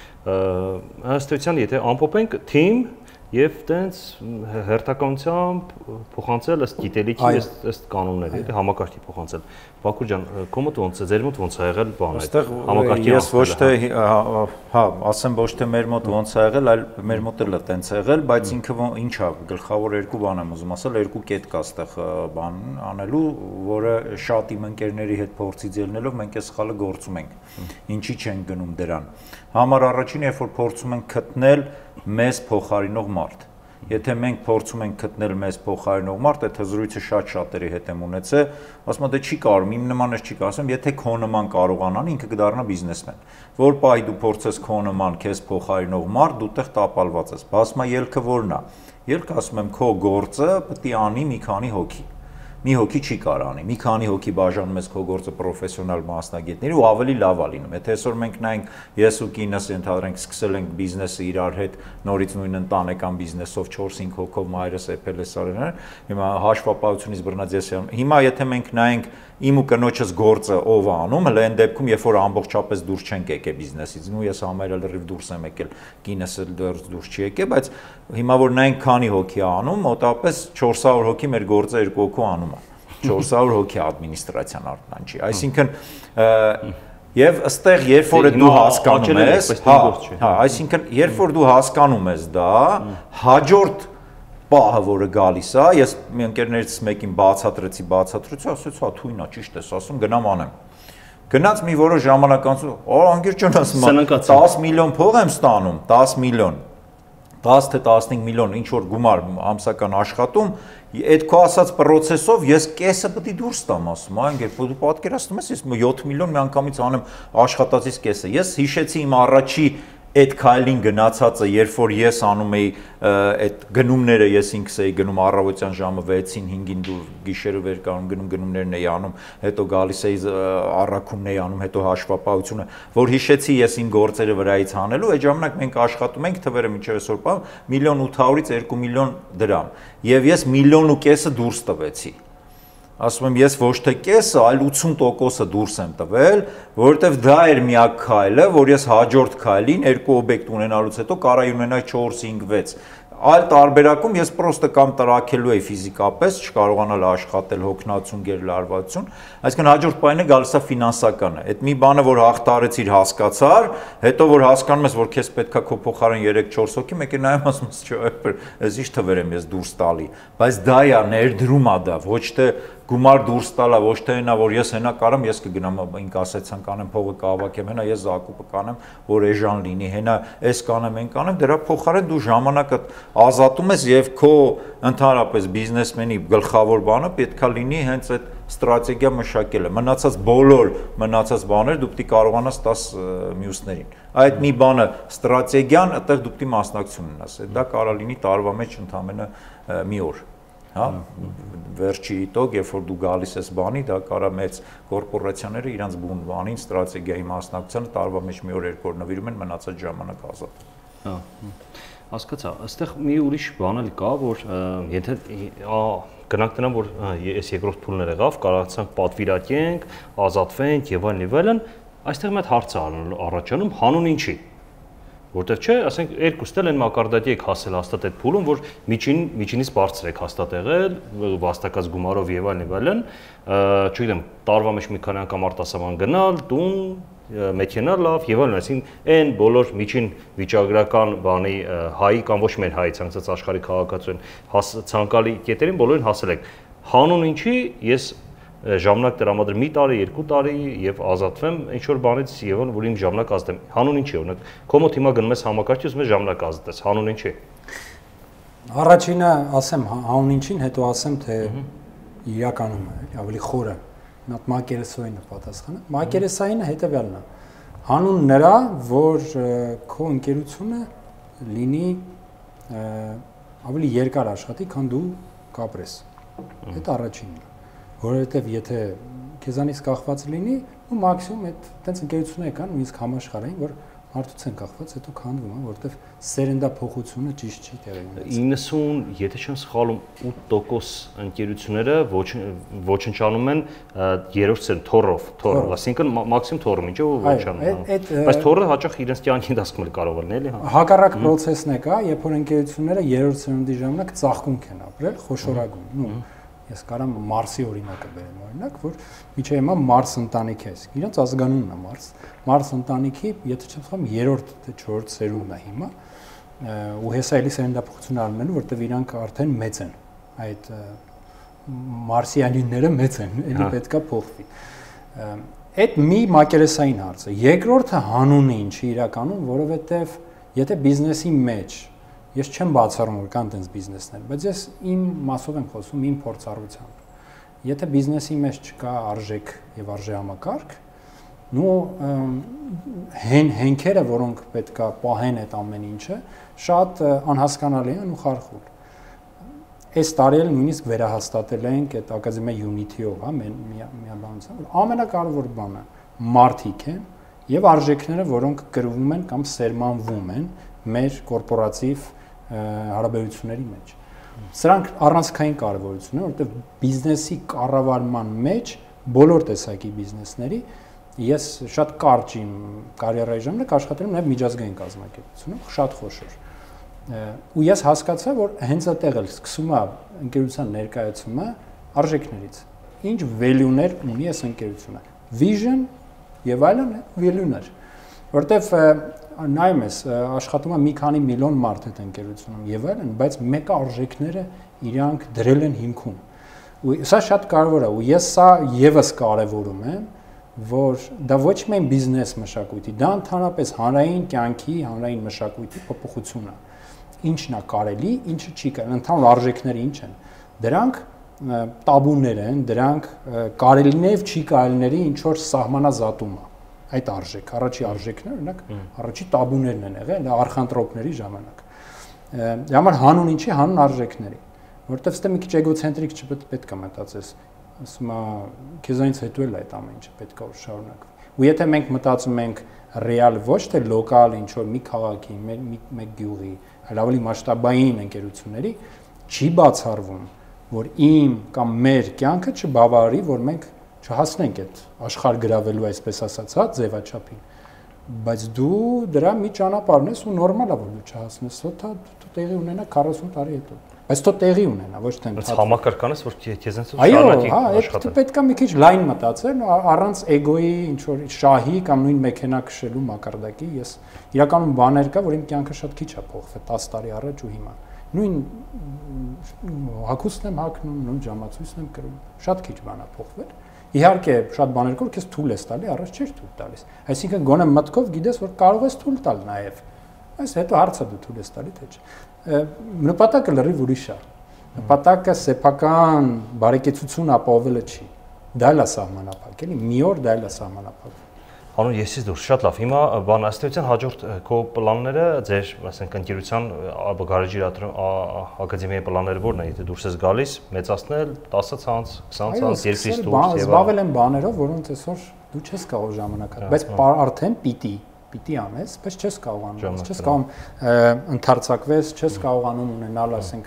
Ըստ էության, եթե ամփոփենք թիմ եւ տենց հերթականությամբ փոխանցել ըստ գիտելիքի, ըստ կանոնների, էլի համակարգի փոխանցել։ Բակուր ջան, քո մոտ ոնց է, ձեր մոտ ոնց է եղել բանը։ Այստեղ ես ոչ թե, հա, ասեմ ոչ թե մեր մոտ ոնց է եղել, այլ մեր մոտ էլ է տենց է եղել, բայց ինքը ինչ է, գլխավոր երկու բան եմ ուզում ասել, երկու կետ կա այստեղ բան անելու, որը շատ իմ ընկերների հետ փորձից ելնելով մենք այս սխալը գործում ենք։ Ինչի չենք գնում դրան։ Համար առաջին, երբ որ փորձում ենք գտնել մեզ փոխարինող մարդ։ Եթե մենք փորձում ենք գտնել մեզ փոխարինող մարդ, այդ զրույցը շատ շատերի հետ եմ ունեցել, ասում եմ դե չի կարող, իմ նմանս չի կարող, ասեմ, եթե քո նման կարողանան, ինքը կդառնա բիզնեսմեն։ Որ պահի դու փորձես քո նման քեզ փոխարինող մարդ, դու տեղ տապալված ես։ Բասմա ելքը որն է։ Ելքը ասում եմ քո գործը պետք է անի մի քանի հոգի։ Մի հոգի չի կարող անի, մի քանի հոգի բաժանում ես քո գործը պրոֆեսիոնալ մասնագետների ու ավելի լավ է լինում։ Եթե այսօր մենք նայենք ես ու կինս ընդհանրենք սկսել ենք բիզնեսը իրար հետ նորից նույն ընտանեկան բիզնեսով 4-5 հոգով մայրս էփել է սարերներ, հիմա հաշվապահությունից բռնած ես եմ։ Հիմա եթե մենք նայենք իմ ու կնոջս գործը ով է անում, հələ այն դեպքում, երբ որ ամբողջապես դուրս չենք եկել բիզնեսից, ու ես համարյալ լրիվ դուրս եմ եկել, կինս էլ դուրս չի եկել, բայց հիմա որ նայենք քանի հոգի է անում, մոտավորապես 400 հոգի մեր գործը 2 հոգու անում է։ 400 հոգի ադմինիստրացիան արտնանջի։ Այսինքն եւ ըստեղ երբ որ դու հասկանում ես, հա, այսինքն երբ որ դու հասկանում ես դա, հաջորդ պահը, որը գալիս է, ես մի ընկերներից մեկին բացատրեցի, ասեց, հա, թույնա, ճիշտ ես ասում, գնամ անեմ։ Գնաց մի որոշ ժամանակ անց, անգիր ջան, ասում եմ, 10 միլիոն փող եմ ստանում, 10 միլիոն, 10 թե 15 միլիոն ինչ որ գումար ամսական աշխատում, այդ քո ասած process-ով ես կեսը պետք է դուրս տամ, ասում, անգիր, դու պատկերացնում ես, ես 7 միլիոն մի անգամից անեմ աշխատածից կեսը։ Ես հիշեցի իմ առաջի այդ քայլին գնացածը, երբ որ ես անում էի այդ գնումները, ես ինքս էի գնում առավոտյան ժամը 6-ին 5-ին դու գիշերը վեր կանում գնում գնումներն էի անում, հետո գալիս էի առաքումն էի անում, հետո հաշվապահությունը, որ հիշեցի ես իմ գործերը վրայից հանելու, այդ ժամանակ մենք աշխատում ենք թվերը մինչև այսօր բան 1.800-ից 2 միլիոն դրամ, եւ ես 1.5 միլիոնը դուրս տվեցի։ Ասում եմ ես ոչ թե կեսը, այլ 80%-ը դուրս եմ տվել, որովհետև դա էր միակ քայլը, որ ես հաջորդ քայլին երկու օբյեկտ ունենալուց հետո կարայի ունենայի 4-5-6 Այլ տարբերակում ես պրոստը կամ տրակելու էի ֆիզիկապես, չկարողանալ աշխատել հոգնածություն, գերլարվածություն, այսինքն հաջորդ պայմանը գալիս է ֆինանսականը։ Այդ մի բանը, որ հաղթարեցիր, հասկացար, հետո որ հասկանում ես, որ քեզ պետքա քո փոխարեն 3-4 հոգի, մեկը նայում ասում ես, չէ, ես ի՞նչ թվեր եմ ես դուրս տալի, բայց դա է ներդրում է դա, ոչ թե գումար դուրս տալա, ոչ թե նա որ ես հենա կարամ, ես կգնամ ինկասեցիան կանեմ, փողը կհավաքեմ, հենա ես Զակոպը կանեմ, որ էժան լինի, հենա այս կանեմ, այն կանեմ, դրա փոխարեն դու ժամանակը ազատում ես եւ քո ընդհանրապես բիզնեսմենի գլխավոր բանը պետքա լինի հենց այդ ստրատեգիա մշակելը։ Մնացած բոլոր մնացած բաները դու պետք է կարողանաս տաս մյուսներին։ Այդ մի բանը ստրատեգիան, այդտեղ դու պետք է մասնակցություն ունենաս։ Դա կարա լինի տարվա մեջ ընդամենը մի օր։ Հա, վերջի իտոգ, երբ որ դու գալիս ես բանի, դա կարա մեծ կորպորացիաները իրանց բուն բանին, ստրատեգիայի մասնակցությանը տարվա մեջ մի օր երկու օր նվիրում են, մնացած ժամանակ ազատ։ Հա, հասկացա, այստեղ մի ուրիշ բան էլ կա, որ եթե գնանք դրան, որ այս երկրորդ փուլներ եղավ, կարողացանք պատվիրակենք, ազատվենք եւ այլն, այստեղ մի հատ հարց է առաջանում, հանուն ինչի։ Որտեվ չէ, ասենք երկուստ էլ են մակարդակի եք հասել հաստատ այդ փուլում, որ միջինից բարձր եք հաստատ եղել, վաստակած գումարով եւ այլն, չգիտեմ, տարվա մեջ մի քանի անգամ արտասահման գնալ, տուն, մեքենա լավ եւ այլն, այսինքն այն բոլոր միջին վիճակագրական բանի հայի կամ ոչ մեր հայի ցանկացած աշխարհի քաղաքացուն ցանկալի կետերին բոլորին հասել եք։ Հանուն ինչի ես ժամանակ տրամադրեմ մի տարի, 2 տարի եւ ազատվեմ ինչ որ բանից եւ որ իմ ժամանակ ազատեմ։ Հանուն ինչի, օրինակ, կոմոդ հիմա գնում ես համակարգի, ուզում ես ժամանակ ազատես, հանուն ինչի։ Առաջինը ասեմ հանուն ինչին, հետո ասեմ թե իրականում է, ավելի խորը։ Մի հատ մակերեսային պատասխանը։ Մակերեսայինը հետեւյալն է։ Հանուն նրա, որ քո ընկերությունը լինի ավելի երկար աշխատի, քան դու կապրես։ Այդ առաջինն է։ Որովհետև եթե քեզանից կախված լինի, ու մաքսիմում այդ տենց ընկերություններ կան, նույնիսկ համաշխարհային, որ մարդուց են կախված, հետո քանդվում է, որովհետև սերնդափոխությունը ճիշտ չի տեղի ունեցել։ 90, եթե չեմ սխալվում, 8% ընկերությունները ոչնչանում են երրորդ սերնդի թոռով, այսինքն մաքսիմում թոռը ինչու ոչնչանում։ Բայց թոռը հաճախ իրենց կյանքի դասքում էլ կարող է լինել, հա։ Հակառակ process-ն է կա, երբ որ ընկերությունները երրորդ սերնդի ժամանակ ծաղկունք են ապրել, խոշորագույն, Ես կարամ Մարսի օրինակը բերեմ, օրինակ, որ միջի հիմա Մարս ընտանիք է, իրենց ազգանունն է Մարս։ Մարս ընտանիքի, եթե չեմ սխալվում, 3-րդ թե 4-րդ սերունդն է հիմա, ու հեսա էլի սերնդափոխություն արնելու, որտեղ իրանք արդեն մեծ են։ Այդ մարսիանինները մեծ են, էլի պետքա փոխվի։ Այդ մի մակերեսային հարց է։ Երկրորդը հանունը ինչի իրականում, որովհետև եթե բիզնեսի մեջ Ես չեմ բացառում որ կան տենց բիզնեսներ, բայց ես իմ մասով եմ խոսում իմ փորձառությամբ։ Եթե բիզնեսի մեջ չկա արժեք եւ արժեհամակարգ, նու հենքերը, որոնք պետքա պահեն այդ ամեն ինչը, շատ անհասկանալի են ու խարխուլ։ Այս տարի էլ նույնիսկ վերահաստատել ենք այդ Academia Unity-ով, հա, միաբանությամբ, որ ամենակարևոր բանը մարդիկ են եւ արժեքները, որոնք կրվում են կամ սերմանվում են մեր կորպորատիվ հարաբերությունների մեջ։ Սրանք առանցքային կարևորություն է, որովհետև բիզնեսի կառավարման մեջ բոլոր տեսակի բիզնեսների ես շատ կարճ իմ կարիերայի ժամանակ աշխատել եմ նաև միջազգային կազմակերպությունում, շատ խոշոր։ Ու ես հասկացա, որ հենց այդտեղ էլ սկսում է ընկերության ներկայացումը արժեքներից։ Ինչ value-ներ ունի այս ընկերությունը։ Vision եւ այլն value-ներ։ Որտեվ նայում ես աշխատում է մի քանի միլիոն մարդ այդ ընկերությունում եւ այլն, բայց մեկը արժեքները իրանք դրել են հիմքում։ Ու սա շատ կարևոր է, ու ես սա եւս կարևորում եմ, որ դա ոչ միայն բիզնես մշակույթի, դա ընդհանրապես հանրային կյանքի, հանրային մշակույթի փոփոխություն է։ Ինչն է կարելի, ինչը չի կարելի, ընդհանուր արժեքները ինչ են։ Դրանք տաբուներ են, դրանք կարելիներ, չի կարելիների ինչ որ սահմանազատում է։ Այդ արժեք, առաջի արժեքները, օրինակ, առաջի տաբուներն են եղել արխանտրոպների ժամանակ։ Համար հանուն ինչի, հանուն արժեքների, որովհետև ստե մի քիչ էգոցենտրիկ չպետք է մտածես, ասում է, քեզանից հետո էլ այդ ամեն ինչը պետք է որ շարունակվի։ Ու եթե մենք մտածում ենք ռեալ ոչ թե լոկալ ինչ որ մի քաղաքի, մեկ գյուղի, այլ ավելի մասշտաբային ընկերությունների, չի բացառվում, որ իմ կամ մեր կյանքը չբավարարի, որ մենք չհասնենք այդ աշխարհ գրավելու այսպես ասած, հա, ձևաչափին, բայց դու դրա մի ճանապարհն ես ու նորմալ է որ դու չհասնես, հա, դու տեղի ունենա 40 տարի հետո, բայց դու տեղի ունենա, ոչ թե բայց համակարգանես որ քեզանից շարունակի աշխատել։ Այո, հա, պետք է մի քիչ լայն մտածել, առանց էգոյի ինչ որ շահի կամ նույն մեքենա քշելու մակարդակի, ես իրականում բաներ կա, որ իմ կյանքը շատ քիչ է փոխվել 10 տարի առաջ ու հիմա։ Նույն հագուստն եմ հագնում, նույն ժամացույցն եմ կրում, շատ քիչ բան է փոխվել։ Իհարկե, շատ բաներ կար, քեզ թույլ ես տալի, առաջ չէր թույլ տալիս։ Այսինքն գոնե մտքով գիտես, որ կարող ես թույլ տալ նաև։ Այս հետո հարցը դու թույլ ես տալի, թե չէ։ Նպատակը լրիվ ուրիշ է։ Նպատակը սեփական բարեկեցություն ապահովելը չի։ Դա էլ է սահմանափակ, էլի, մի օր դա էլ է սահմանափակ։ Հանուն եսից դուրս շատ լավ։ Հիմա բան ըստեյության հաջորդ քո պլանները, ձեր, ասենք, ընկերության գարեջի ակադեմիայի պլանները ո՞րն են, եթե դուրս ես գալիս, մեծացնել 10 ցանց, 20 ցանց, երկրից դուրս եւ զբաղվել եմ բաներով, որոնց այսօր դու չես կարող ժամանակ, բայց արդեն պիտի անես, բայց չես կարողանում, չես կարողանում ընդարձակվես, չես կարողանում ունենալ, ասենք,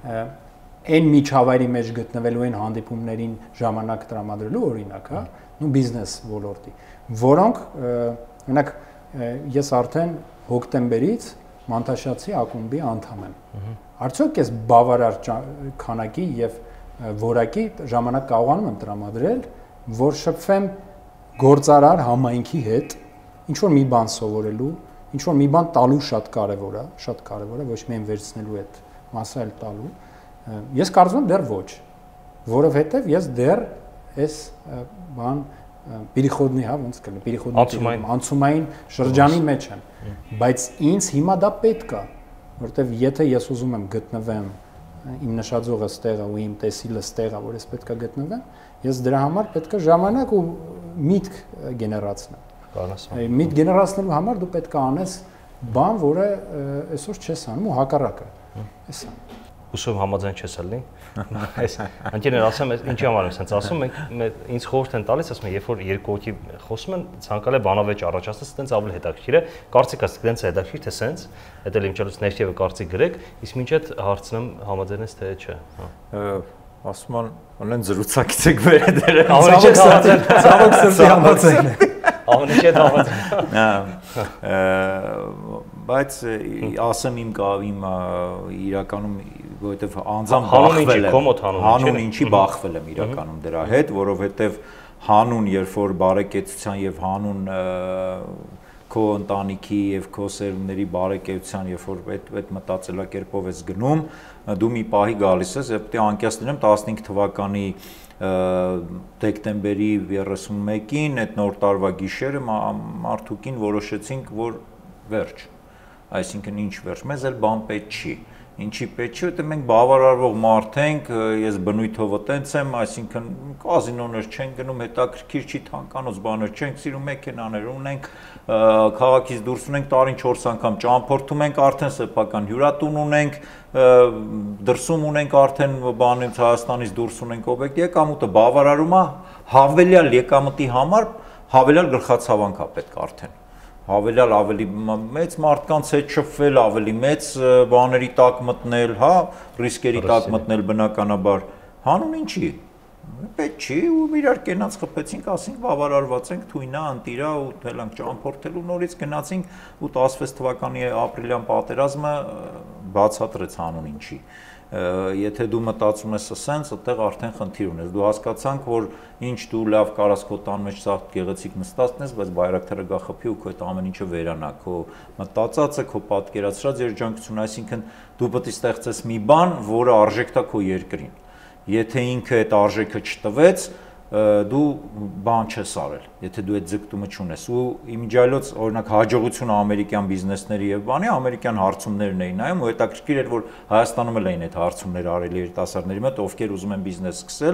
այն միջավայրի մեջ գտնվելու այն հանդիպումներին ժամանակ տրամադրելու օրինակ, հա, նու բիզնես ոլորտի, որոնք օրինակ ես արդեն հոկտեմբերից Մանտաշացի ակումբի անդամ եմ։ Արդյոք ես բավարար քանակի եւ որակի ժամանակ կարողանում եմ տրամադրել, որ շփվեմ գործարար համայնքի հետ, ինչ որ մի բան սովորելու, ինչ որ մի բան տալու շատ կարեւոր է, ոչ միայն վերցնելու այդ մասը էլ տալու։ Ես կարծում եմ դեռ ոչ։ որովհետև ես դեռ այս բան Переходный, հա, ոնց կլինի, Переходный անցումային շրջանի մեջ եմ, բայց ինձ հիմա դա պետք է, որովհետև եթե ես ուզում եմ գտնվեմ իմ նշաձողը ստեղը ու իմ տեսիլը ստեղը, որ ես պետք է գտնվեմ, ես դրա համար պետք է ժամանակ ու միտք գեներացնեմ։ Միտք գեներացնելու համար դու պետք է անես բան, որը այսօր չես անում ու հակառակը։ Էսա։ Ուսում համաձայն չես ալնի։ Այս ընկերներ ասեմ, ինչի համար եմ sense ասում, մենք ինձ խորհուրդ են տալիս, ասում են, երբ որ երկու հոգի խոսում են, ցանկալի է բանավեճ առաջացնես, այտենց ավելի հետաքրքիր է։ Կարծիքս դենց է հետաքրքիր, թե sense, դա իմ չելուց ներքևը կարծիք գրեք, իսկ մինչ այդ հարցնեմ համաձայն ես թե չէ։ Ասում են, ունեն զրուցակից եք վերել։ Ամենից համաձայն, ցավոք սրտի համաձայն է։ Ամենից համաձայն։ Բայց ասեմ իմ իրականում, որովհետև անձամբ բախվել եմ, հանուն ինչի բախվել եմ իրականում դրա հետ, որովհետև հանուն, երբ որ բարեկեցության եւ հանուն քո ընտանիքի եւ քո սերունդների բարեկեցության, երբ որ այդ մտածելակերպով ես գնում, դու մի պահի գալիս ես, եւ պետք է անկյաց լինեմ 15 թվականի դեկտեմբերի 31-ին այդ նոր տարվա գիշերը մարդուկին որոշեցինք, որ վերջ, այսինքն ինչ վերջ, մեզ էլ բան պետք չի, ինչի պետք չի, որտեղ մենք բավարարվող մարդ ենք, ես բնույթով տենց եմ, այսինքն կազինոներ չենք գնում, հետաքրքիր չի, թանկանոց բաներ չենք սիրում, մեքենաներ ունենք, քաղաքից դուրս ունենք, տարին 4 անգամ ճամփորդում ենք, արդեն սեփական հյուրատուն ունենք, դրսում ունենք արդեն բանից Հայաստանից դուրս ունենք օբյեկտ, եկամուտը բավարարում է, հավելյալ եկամտի համար հավելյալ գլխացավանք է պետք արդեն, հավելյալ ավելի մեծ մարդկանց հետ շփվել, ավելի մեծ բաների տակ մտնել, հա, ռիսկերի տակ մտնել բնականաբար, հանուն ինչի, պետք չի ու իրար կենաց խփեցինք, ասենք բավարարված ենք, թույնա, ընտիրա ու թելանք ճամփորդելու նորից գնացինք ու 16 թվականի ապրիլյան պատերազմը բացատրեց հանուն ինչի։ Եթե դու մտածում ես ասենց, այդտեղ արդեն խնդիր ունես։ Դու հասկացանք, որ ինչ դու լավ կարաս քո տան մեջ սաղ գեղեցիկ նստածնես, բայց բայրակտարը գա խփի ու քո այդ ամեն ինչը վերանա, քո մտածածը, քո պատկերացրած երջանկությունը, այսինքն դու պետք է ստեղծես մի բան, որը արժեքտա քո երկրին։ Եթե ինքը այդ արժեքը չտվեց, դու բան չես արել, եթե դու այդ ձգտումը չունես ու իմիջիայլոց օրինակ հաջողությունը ամերիկյան բիզնեսների եւ բանի ամերիկյան հարցումներն էին նայում ու հետաքրքիր էր որ Հայաստանում էլ էին այդ հարցումները արել երիտասարդների մոտ ովքեր ուզում են բիզնես սկսել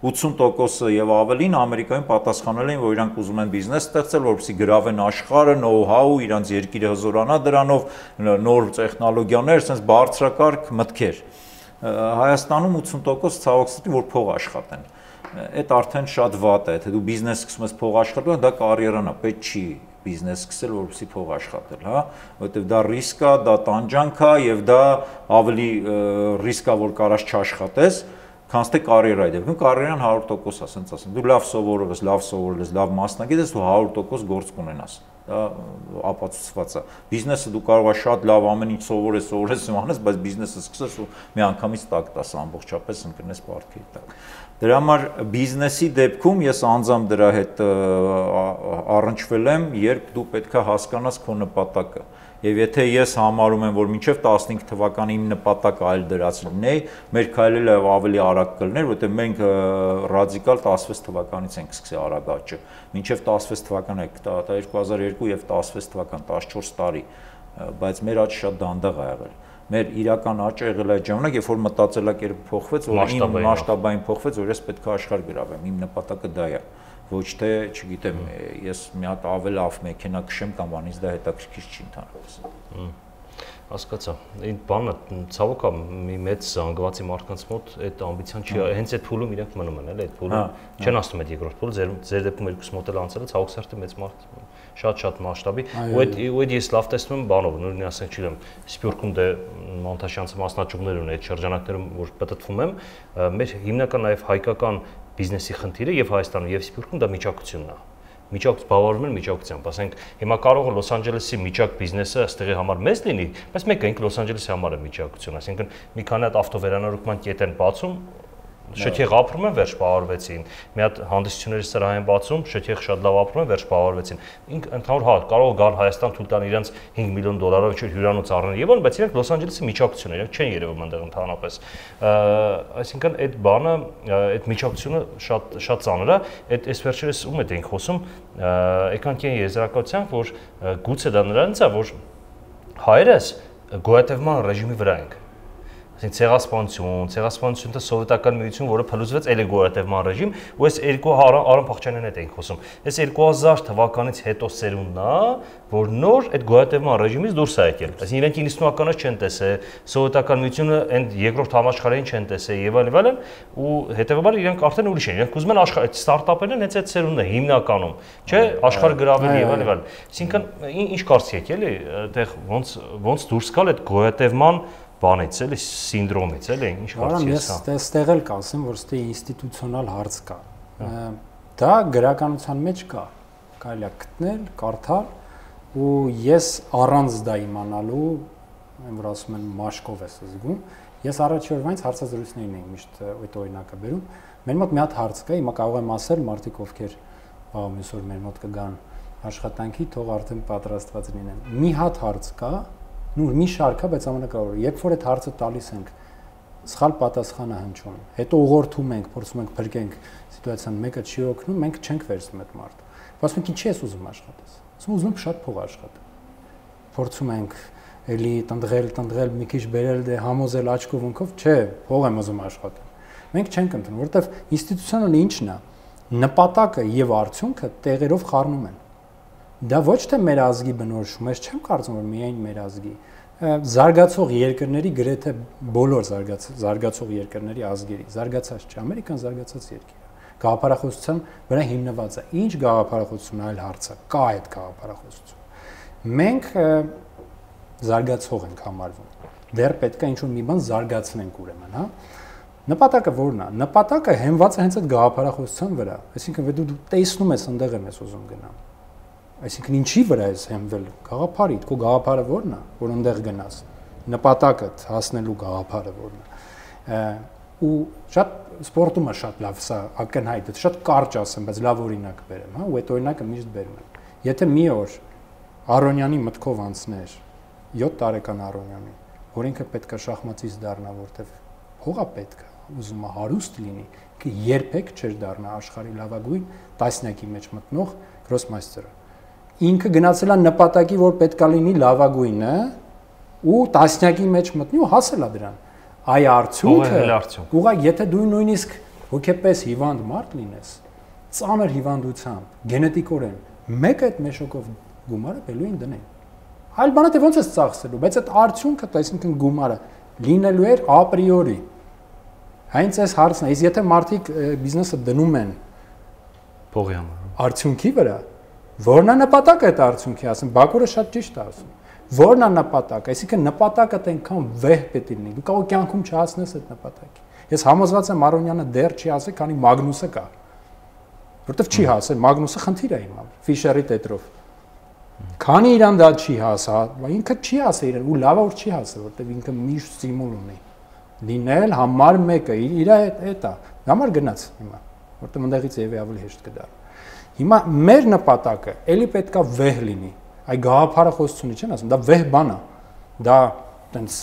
80% եւ ավելին Ամերիկայում պատասխանել էին որ իրանք ուզում են բիզնես ստեղծել որպեսզի գրավեն աշխարհը know-how իրանք երկիրը հզորանա դրանով նոր տեխնոլոգիաներ sense բարձրակարգ մտքեր Հայաստանում 80% ցավոք սրտի որ փող աշխատեն Այդ արդեն շատ վատ է, եթե դու բիզնես սկսում ես փող աշխատել, դա կարիերան է, պետք չի բիզնես սկսել, որպեսզի փող աշխատել, հա, որովհետև դա ռիսկ է, դա տանջանք է եւ դա ավելի ռիսկ է, որ կարաս չաշխատես, քան թե կարիերայի դեպքում կարիերան 100% է, ասենց ասեմ։ Դու լավ սովորող ես, լավ մասնագետ ես, դու 100% գործ կունենաս։ Դա ապացուցված է։ Բիզնեսը դու կարող ես շատ լավ ամեն ինչ սովորես անես, բայց բիզնեսը սկսես ու մի անգամից տակ տաս ամբողջապես ընկնես պարտքերի տակ։ Դրա համար բիզնեսի դեպքում ես անձամբ դրա հետ առնչվել եմ, երբ դու պետք է հասկանաս քո նպատակը։ Եվ եթե ես համարում եմ, որ մինչև 15 թվականի իմ նպատակը այլ դրած լինեի, մեր քայլերը ավելի արագ կլներ, որովհետև մենք ռադիկալ 16 թվականից ենք սկսել արագ աճը։ Մինչև 16 թվականը 2002 եւ 16 թվական 14 տարի, բայց մեր աճը շատ դանդաղ է եղել։ Մեր իրական աճը եղել է այդ ժամանակ, երբ որ մտածելակերպը փոխվեց, որ իմ մասշտաբային փոխվեց, որ ես պետք է աշխարհ գրավեմ, իմ նպատակը դա է։ Ոչ թե, չգիտեմ, ես մի հատ ավելի լավ մեքենա քշեմ կամ բանից դա հետաքրքիր չի ընդհանրապես։ Հասկացա։ Այն բանը ցավոք է մի մեծ զանգվածի մարդկանց մոտ այդ ամբիցիան չի, հենց այդ փուլում իրենք մնում են, էլի, այդ փուլում չեն ասում այդ երկրորդ փուլը, ձեր դեպքում երկուս մոտ էլ անցել է, ցավոք սերտի մեծ մարդ, շատ մասշտաբի, ու այդ ես լավ տեսնում եմ բանով, նույնիսկ ասենք չգիտեմ, Սփյուռքում դե Մանթաշյանցը մասնաճյուղներ ունի այդ շրջանակներում, որ պատտվում եմ, մեր հիմնական նաև հայկական բիզնեսի խնդիրը եւ Հայաստանում եւ Սփյուռքում դա միջակցությունն է։ Միջակց բավարարում են միջակցությամբ, ասենք հիմա կարող է Լոս Անջելեսի միջակ բիզնեսը այստեղի համար մեծ լինի, բայց մեկը ինքը Լոս Անջելեսի համար է միջակցություն, այսինքն մի քանի հատ ավտովերանորոգման կետ են բացում, Շեթիղ ապրում են, վերջ պահարվեցին։ Մի հատ հանդիսությունների սրահ են բացում, շեթիղ շատ լավ ապրում են, վերջ պահարվեցին։ Ինք ընդհանուր հա կարող գալ Հայաստան թույլ տան իրենց $5 միլիոն ինչ-որ հյուրանոց առնել եւ այն, բայց իրենք Լոս Անջելեսի միջակցություն են, իրենք չեն երևում այնտեղ ընդհանրապես։ Այսինքն այդ բանը, այդ միջակցությունը շատ ծանր է, այդ վերջերս ում հետ ենք խոսում, եկանք են եզրակացության, որ գուցե դա նրանից է, որ հայերս գոյատևման ռեժիմի վրա ենք։ Ցեղասպանությունը սովետական միություն, որը փլուզվեց էլի գոյատևման ռեժիմ, ու այս երկու Արամ Փախչյանն հետ ենք խոսում։ Այս 2000 թվականից հետո սերունդն է, որ նոր այդ գոյատևման ռեժիմից դուրս է եկել։ Այսինքն իրենք 90-ականից չեն տեսել, սովետական միությունը այն երկրորդ համաշխարհային չեն տեսել եւ այլն, ու հետեւաբար իրենք արդեն ուրիշ են։ Իրենք ուզում են աշխարհ ստարտափերն են հենց այդ սերունդն է հիմնականում, չէ, աշխարհ գրավել եւ այլն։ Այսինքն ինչ կարծիք եք, էլի, այդտեղ ոնց դուրս գալ այդ գոյատևման բանից էլի սինդրոմից էլի ինչ հարցի է սա։ Ես ստեղ էլ կասեմ, որ ստե ինստիտուցիոնալ հարց կա։ Դա գրականության մեջ կա։ Կարելի է գտնել, կարդալ, ու ես առանց դա իմանալու, որ ասում են մաշկով ես զգում, ես առաջի օրվանից հարցազրույցներին եմ միշտ այդ օրինակը բերում։ Մեր մոտ մի հատ հարց կա, հիմա կարող եմ ասել մարդիկ ովքեր մյուս օր մեր մոտ կգան աշխատանքի, թող արդեն պատրաստված լինեն։ Մի հատ հարց կա, մի շարքա, բայց ամենակարևորը, երբ որ այդ հարցը տալիս ենք, սխալ պատասխանը հնչում, հետո ուղղորդում ենք, փորձում ենք փրկենք սիտուացիան, մեկը չի օգնում, մենք չենք վերցնում այդ մարդը։ Ասում ենք, ինչի՞ ես ուզում աշխատես։ Ասում ուզում եմ շատ փող աշխատել։ Փորձում ենք էլի տնտղել, մի քիչ բերել, դե համոզել աչքով ունքով, չէ, փող եմ ուզում աշխատել։ Մենք չենք ընդունում, որովհետև ինստիտուցիոնալը ինչն է, նպատակը եւ արդյունքը տեղերով խառնում են։ Դա ոչ թե մեր ազգի բնորոշում է, չեմ կարծում որ միայն մեր ազգի, զարգացող երկրների գրեթե բոլոր զարգացող երկրների ազգերի, զարգացած չէ, Ամերիկան զարգացած երկիր է, գաղափարախոսության վրա հիմնված է, ինչ գաղափարախոսություն այլ հարց է, կա այդ գաղափարախոսություն։ Մենք զարգացող ենք համարվում, դեռ պետք է ինչ-որ մի բան զարգացնենք ուրեմն, հա։ Նպատակը որն է։ Նպատակը հենված է հենց այդ գաղափարախոսության վրա, այսինքն դու տեսնում ես այնտեղ եմ ես ուզում գնամ։ Այսինքն ինչի վրա ես հենվել գաղափարի, քո գաղափարը ո՞րն է, որ այնտեղ գնաս։ Նպատակդ հասնելու գաղափարը ո՞րն է։ Ու շատ սպորտում է շատ լավ սա ակնհայտ է, շատ կարճ ասեմ, բայց լավ օրինակ բերեմ, հա, ու այդ օրինակը միշտ բերում եմ։ Եթե մի օր Արոնյանի մտքով անցներ 7 տարեկան Արոնյանի, որ ինքը պետք է շախմատիստ դառնա, որտեվ փողա պետք է, ուզում է հարուստ լինի, երբեք չէր դառնա աշխարհի լավագույն տասնյակի մեջ մտնող գրոսմայստերը։ Ինքը գնացել է նպատակի, որ պետքա լինի լավագույնը ու տասնյակի մեջ մտնի ու հասել է դրան։ Այ արդյունքը ուղղակի եթե դու նույնիսկ հոգեպես հիվանդ մարդ լինես, ծանր հիվանդությամբ, գենետիկորեն, մեկը այդ մեշոկով գումարը բելույն դնեն։ Այլ բանը թե ոնց է ծախսելու, բայց այդ արդյունքը, այսինքն գումարը լինելու էր ապրիորի։ Հենց այս հարցն է, իսկ եթե մարդիկ բիզնեսը դնում են փողի համար, արդյունքի վրա, որն է նպատակը այդ արդյունքի, ասեմ, Բակուրը շատ ճիշտ է ասում։ Որն է նպատակը, այսինքն նպատակը այնքան վեհ պետք է լինի, դու կարող կյանքում չհասնես այդ նպատակի։ Ես համոզված եմ Արոնյանը դեռ չի ասել, քանի Մագնուսը կա։ Որտեվ չի հասել, Մագնուսը խնդիր է հիմա, Ֆիշերի տետրով։ Քանի իրան դա չի հասա, ինքը չի ասել իրեն, ու լավա որ չի հասել, որտեվ ինքը միշտ ստիմուլ ունի։ Լինել համար մեկը, իր այդ է, համար գնաց հիմա, որտեվ ընդեղից եւի ավելի հեշտ կդառնա։ Հիմա մեր նպատակը էլի պետքա վեհ լինի։ Այ գաղափարախոսությունը չեն ասում, դա վեհ բան է։ Դա տենց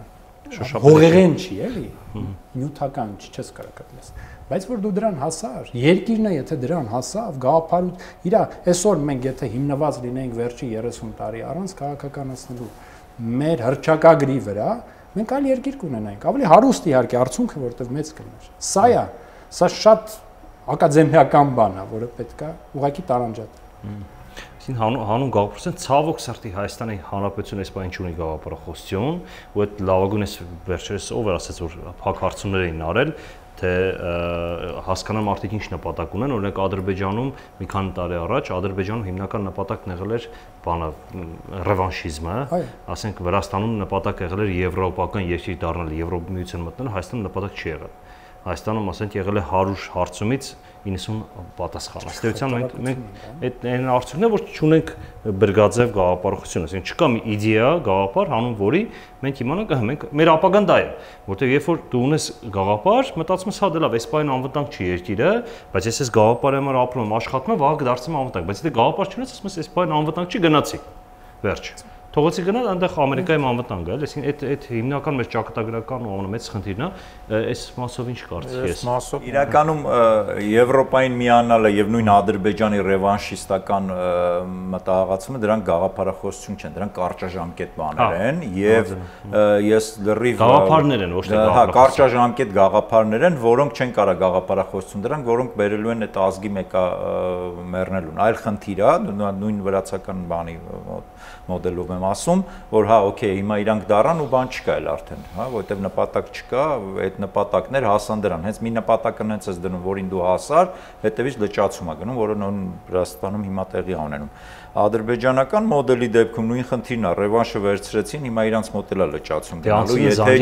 հողեղեն չի, էլի։ Նյութական չի, չես կարող կտես։ Բայց որ դու դրան հասար, երկիրն է, եթե դրան հասավ, գաղափարը իրա այսօր մենք եթե հիմնված լինենք վերջի 30 տարի առանց քաղաքականացնելու մեր հռչակագրի վրա, մենք այլ երկիր կունենայինք, ավելի հարուստ իհարկե, արդյունքը որտեղ մեծ կլներ։ Սա է, սա շատ ակադեմիական բան է, որը պետք է ուղղակի տարանջատել։ Այսինքն հանուն գաղափարության ցավոք սրտի Հայաստանի Հանրապետությունը այս բանը չունի գաղափարախոսություն, ու այդ լավագույնս վերջերս ով էր ասաց որ փակ հարցումներ էին արել, թե հասկանան մարդիկ ինչ նպատակ ունեն, օրինակ Ադրբեջանում մի քանի տարի առաջ Ադրբեջանում հիմնական նպատակն եղել էր բանը ռևանշիզմը, ասենք Վրաստանում նպատակ եղել էր եվրոպական երկիր դառնալ, Եվրոպայության մտնել, Հայաստանում նպատակ չի եղել։ Հայաստանում ասենք եղել է 100 հարցումից 90 պատասխան։ Ըստ էության մենք այդ այն արդյունքն է, որ չունենք բրգաձև գաղափարախություն, ասենք չկա մի իդեա, գաղափար, հանուն որի մենք իմանանք, մենք մեր ապագան դա է, որտեղ երբ որ դու ունես գաղափար, մտածում ես, հա դե լավ, էսպայն անվտանգ չի երկիրը, բայց ես այս գաղափարի համար ապրում եմ, աշխատում եմ, վաղ կդարձնեմ անվտանգ, բայց եթե գաղափար չունես, ասում ես, էսպայն անվտանգ չի, գնացի։ Վերջ։ Թողոցի գնալ այնտեղ Ամերիկայում անվտանգ է, այսինքն այդ հիմնական մեր ճակատագրական ու ամենամեծ խնդիրն է, այս մասով ինչ կարծիք ես։ Իրականում Եվրոպային միանալը եւ նույն Ադրբեջանի ռևանշիստական մտահղացումը դրանք գաղափարախոսություն չեն, դրանք կարճաժամկետ բաներ են եւ ես լրիվ գաղափարներ են, ոչ թե գաղափարներ։ Հա, կարճաժամկետ գաղափարներ են, որոնք չեն կարող գաղափարախոսություն դրանք, որոնք բերելու են այդ ազգի մեկա մեռնելուն։ Այլ խնդիր է, նույն վրացական բանի մոդելով եմ ասում, որ հա, օքեյ, հիմա իրանք դառան ու բան չկա էլ արդեն, հա, որովհետև նպատակ չկա, այդ նպատակներ հասան դրան։ Հենց մի նպատակը հենց էս դնում, որին դու հասար, հետևից լճացում է գնում, որը նույն Վրաստանում հիմա տեղի ունենում։ Ադրբեջանական մոդելի դեպքում նույն խնդիրն է, ռևանշը վերցրեցին, հիմա իրանք մոդելը լճացում գնալու,